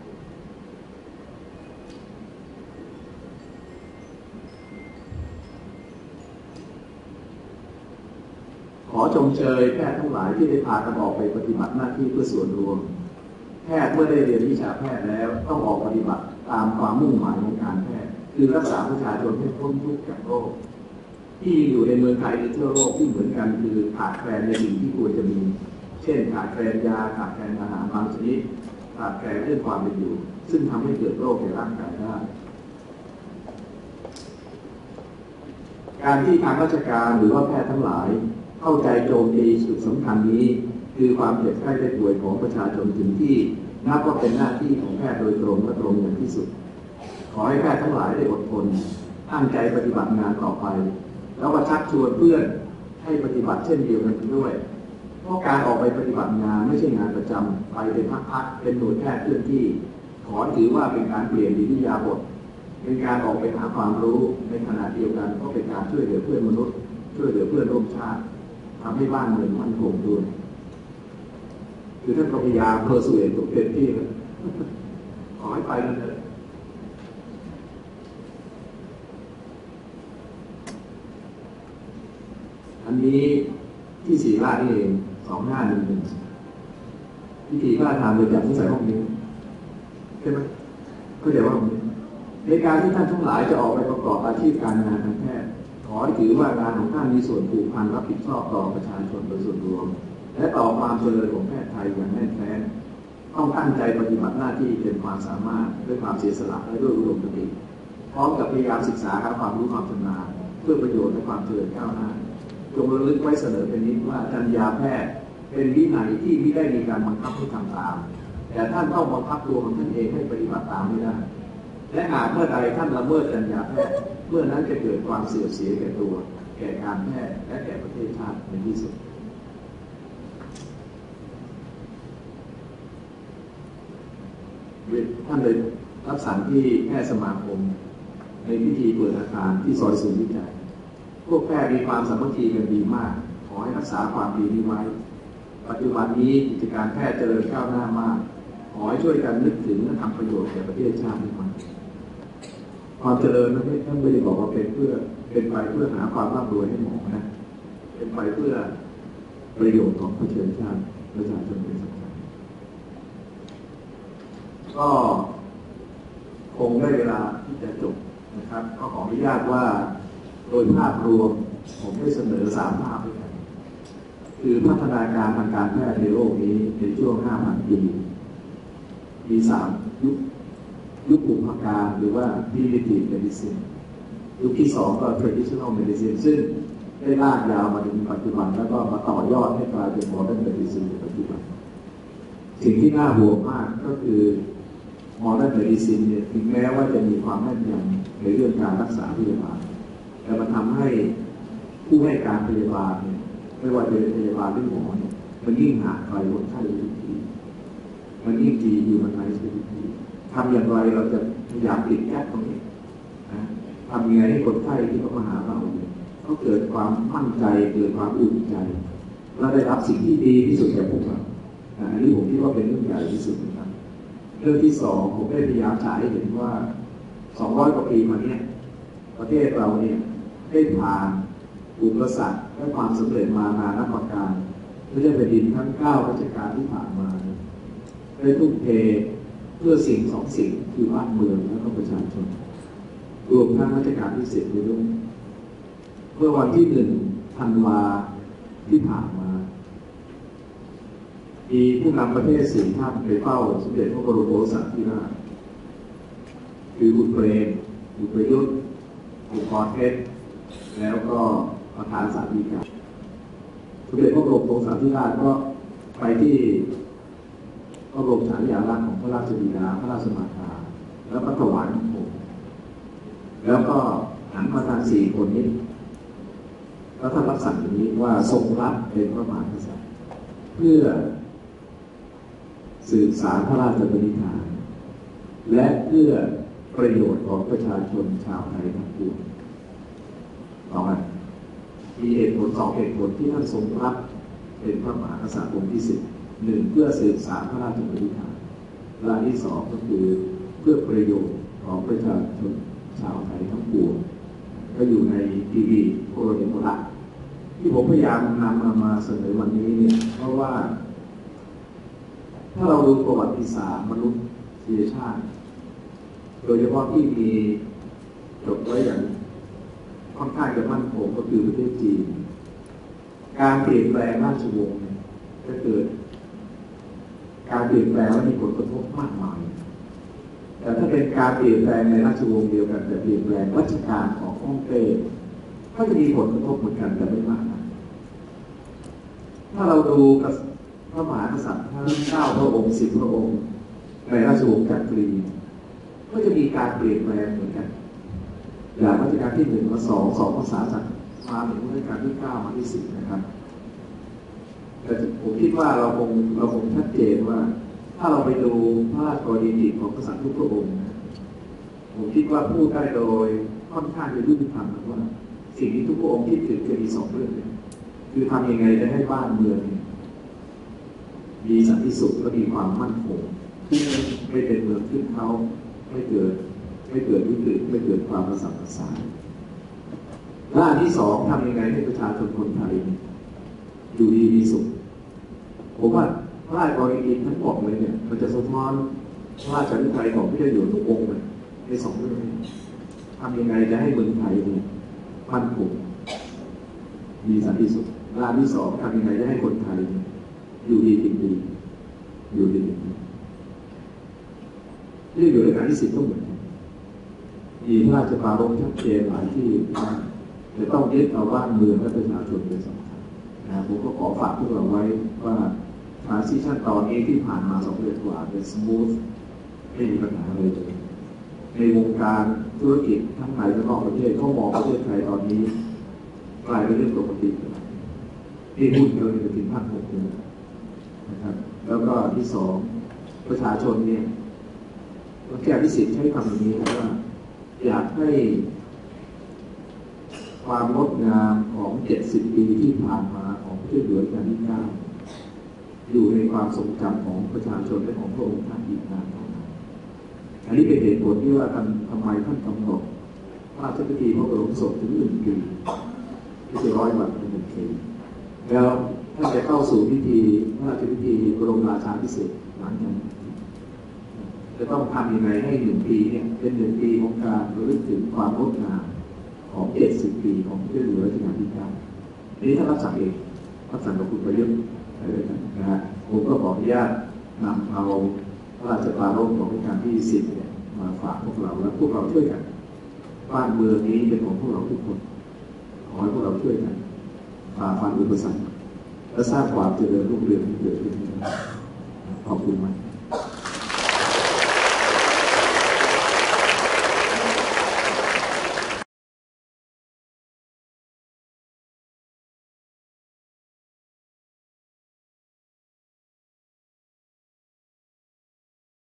ขอชมเชยแพทย์ทั้งหลายที่ได้พากันออกไปปฏิบัติหน้าที่เพื่อส่วนรวมแพทย์เมื่อได้เรียนวิชาแพทย์แล้วต้องออกปฏิบัติตามความมุ่งหมายของการแพทย์คือรักษาประชาชนให้พ้นทุกข์จากโรคที่อยู่ในเมืองไทยหรือทั่วโลกที่เหมือนกันคือขาดแคลนในสิ่งที่ควรจะมีเช่นขาดแคลนยาขาดแคลนอาหารบางชนิดขาดแคลนเรื่องความเป็นอยู่ซึ่งทำให้เกิดโรคในร่างกายได้การที่ทางราชการหรือว่าแพทย์ทั้งหลายเข้าใจโจมตีจุดสำคัญนี้คือความเจ็บไข้ได้ป่วยของประชาชนถึงที่นับว่าเป็นหน้าที่ของแพทย์โดยตรงและตรงอย่างที่สุดขอให้แพทย์ทั้งหลายได้อดทนตั้งใจปฏิบัติงานต่อไปแล้วก็ชักชวนเพื่อนให้ปฏิบัติเช่นเดียวกันด้วยเพราะการออกไปปฏิบัติงานไม่ใช่งานประจำไปเป็นพักๆเป็นหน่วยแพทย์เคลื่อนที่ขอถือว่าเป็นการเปลี่ยนอิริยาบถเป็นการออกไปหาความรู้ในขณะเดียวกันก็เป็นการช่วยเหลือเพื่อนมนุษย์ช่วยเหลือเพื่อนร่วมชาติทำให้บ้านเมืองมั่นคงด้วยคือท่านพยายามเพอร์สุเอตตัวเต็มที่เลยขอให้ไปนั่นเลยอันนี้ที่ศรีราชนี่เอง 2511พิธีพระราชทานโดยจากที่ใส่ห้องนี้ใช่ไหมก็เดี๋ยวว่าในการที่ท่านทั้งหลายจะออกไปประกอบอาชีพการงานทางแพทย์ขอให้ถือว่างานของท่านมีส่วนผูกพันรับผิดชอบต่อประชาชนโดยส่วนรวมและต่อความเจริญของแพทย์ไทยอย่างแน่นแฟ้นต้องตั้งใจปฏิบัติหน้าที่เต็มความสามารถด้วยความเสียสละและด้วยอุดมคติพร้อมกับพยายามศึกษาหาความรู้ความชำนาญเพื่อประโยชน์และความเจริญก้าวหน้าจงระลึกไว้เสมอเป็นนิจว่าจรรยาแพทย์เป็นวินัยที่ไม่ได้มีการบังคับให้ทำตามแต่ท่านต้องบังคับตัวของท่านเองให้ปฏิบัติตามไม่ได้และหากเมื่อใดท่านละเมิดจรรยาแพทย์เมื่อนั้นจะเกิดความเสื่อมเสียแก่ตัวแก่การแพทย์และแก่ประเทศชาติในที่สุดท่านเลยรับสั่งที่แพทย์สมาคมในพิธีเปิดอาคารที่ซอยศูนย์วิจัยพวกแพทย์มีความสามัคคีกันดีมากขอให้รักษาความดีนี้ไว้ปัจจุบันนี้กิจการแพทย์เจริญก้าวหน้ามากขอให้ช่วยกันนึกถึงและทำประโยชน์แก่ประเทศชาติให้มากความเจริญนั้นท่านไม่ได้บอกว่าเป็นไปเพื่อหาความร่ำรวยให้หมอนะเป็นไปเพื่อประโยชน์ของประชาชนเป็นสำคัญก็คงได้เวลาที่จะจบนะครับก็ขออนุญาตว่าโดยภาพรวมผมได้เสนอ3ภาพด้วยกันคือพัฒนาการทางการแพทย์ในโลกนี้ในช่วง 5,000 ปีมี3ยุคบุพการหรือว่า primitive medicine ยุคที่2ก็ traditional medicine ซึ่งได้ลากยาวมาถึงปัจจุบันแล้วก็มาต่อยอดให้กลายเป็น modern medicine ในปัจจุบันสิ่งที่น่าห่วงมากก็คือ modern medicine เนี่ยถึงแม้ว่าจะมีความแม่นยำในเรื่องการรักษาพยาบาลแต่มันทำให้ผู้ให้การพยาบาลเนี่ยไม่ว่าจะเป็นพยาบาลหรือหมอเนี่ยมันยิ่งห่างไกลคนไข้ทุกทีมันยิ่งดีอยู่มันในทุกทีทำอย่างไรเราจะพยายามปิดแก๊สตรงนี้นะทำยังไงให้คนไข้ที่เขามาหาเราเนี่ยเขาเกิดความมั่นใจเกิดความอุ่นใจและได้รับสิ่งที่ดีที่สุดแก่พวกเราอันนี้ผมคิดว่าเป็นเรื่องใหญ่ที่สุดนะครับเรื่องที่2ผมได้พยายามฉายให้เห็นว่า200 กว่าปีมาเนี่ยประเทศเราเนี่ยได้ผ่านอุปสรรคและความสำเร็จมานานับประการไม่ใช่แผ่นดินทั้ง9รัชกาลที่ผ่านมาได้ทุ่มเทเพื่อสิ่ง2 สิ่งคือบ้านเมืองและประชาชนรวมทั้งรัชกาลที่10ด้วยเมื่อวันที่1 ธันวาที่ผ่านมามีผู้นำประเทศ4 ท่านไปเฝ้าสมเด็จพระบรมโอรสาธิราชคือบุตรเปรมบุตรประยุทธ์บุตรพรเพชรแล้วก็ประธานศาลฎีกาสมเด็จพระบรมโอรสาธิราชก็ไปที่พระบรมฉายาลักษณ์ของพระราชบิดาพระราชมาตาแล้วก็ถวายน้ำผมแล้วก็หันมาทาง4 คนนี้แล้วท่านรับสั่งอย่างนี้ว่าทรงรับเป็นพระมหากษัตริย์เพื่อสืบสานพระราชปณิธานและเพื่อประโยชน์ของประชาชนชาวไทยทั้งปวงต่อมามีเหตุผล2 เหตุผลที่ท่านทรงรับเป็นพระมหากษัตริย์องค์ที่10 1เพื่อสืบสานพระราชปณิธานและที่2ก็คือเพื่อประโยชน์ของประชาชนชาวไทยทั้งปวงก็อยู่ในทีวีโคโรเนโมระที่ผมพยายามนำมาเสนอวันนี้เนี่ยเพราะว่าถ้าเราดูประวัติศาสตร์มนุษยชาติโดยเฉพาะที่มีจดไว้อย่างค่อนข้างจะมั่นคงก็คือประเทศจีนการเปลี่ยนแปลงราชวงศ์จะเกิดการเปลี่ยนแปลงและมีผลกระทบมากมายแต่ถ้าเป็นการเปลี่ยนแปลงในราชวงศ์เดียวกันแต่เปลี่ยนแปลงราชการของฮ่องเต้ก็จะมีผลกระทบเหมือนกันแต่ไม่มากนะถ้าเราดูพระมหากษัตริย์ทั้ง9 พระองค์10 พระองค์ในราชวงศ์จักรีก็จะมีการเปลี่ยนแปลงเหมือนกันอย่างรัชกาลที่1 มา 2 ภาษาจากมาถึงรัชกาลที่9 มาที่10นะครับแต่ผมคิดว่าเราคงชัดเจนว่าถ้าเราไปดูพระราชกรณียกิจของกษัตริย์ทุกพระองค์ผมคิดว่าพูดได้โดยค่อนข้างจะยุติธรรมว่าสิ่งที่ทุกพระองค์คิดถึงจะมี2 เรื่องคือทำยังไงจะให้บ้านเมืองมีสันติสุขและมีความมั่นคงไม่เป็นเมืองขึ้นเขาไม่เกิดวิกฤตไม่เกิดความระสำระสายและอันที่2ทำยังไงให้ประชาชนคนไทยอยู่ดีมีสุขผมว่าพระราชกรณียกิจทั้งหมดเลยเนี่ยมันจะสะท้อนพระราชฤทัยของพระเจ้าอยู่หัวทุกองค์เลยในสองเรื่องทำยังไงจะให้เมืองไทยเนี่ยมั่นคงมีสันติสุขงานที่สองทำยังไงจะให้คนไทยอยู่ดีกินดีอยู่ดีกินดีเรื่องอยู่ในการที่10ต้องเหมือนกันมีพระราชปรารภชัดเจนหลายที่จะต้องยึดเอาบ้านเมืองและประชาชนเป็นสำคัญนะผมก็ขอฝากพวกเราไว้ว่าทรานซิชั่นตอนนี้ที่ผ่านมา2 เดือนกว่าเป็นสมูทไม่มีปัญหาอะไรเลยในวงการธุรกิจทั้งในและนอกประเทศเขามองประเทศไทยตอนนี้กลายเป็นเรื่องปกติที่หุ้นเกินไปถึง1,600เลยนะครับแล้วก็ที่สองประชาชนเนี่ยแก้พิสิทธิ์ใช้คำอย่างนี้ว่าอยากให้ความงดงามของ70 ปีที่ผ่านมาของพระเจ้าอยู่หัวรัชกาลที่ 9อยู่ในความทรงจำของประชาชนและของพระองค์ท่านอีกนานเท่านานอันนี้เป็นเหตุผลที่ว่าทำไมท่านกำหนดพระราชพิธีพระบรมศพถึง1 ปีที่จะ100 วันเป็น1 ปีแล้วท่านจะเข้าสู่พิธีพระราชพิธีบรมราชาภิเษกหลังจากจะต้องทำยังไงให้1 ปีเนี่ยเป็น1 ปีของการระลึกถึงความงดงามของ70 ปีของพระเจ้าอยู่หัวรัชกาลที่ 9อันนี้ท่านรับสั่งเองรับสั่งกับคุณประยุทธ์อะไรกันนะฮะผมก็ขออนุญาตนำเอาพระราชปรารภของรัชกาลที่ 10เนี่ยมาฝากพวกเราและพวกเราช่วยกันบ้านเมืองนี้เป็นของพวกเราทุกคนขอให้พวกเราช่วยกันฝ่าฟันอุปสรรคและสร้างความเจริญรุ่งเรืองให้เกิดขึ้นขอบคุณมาก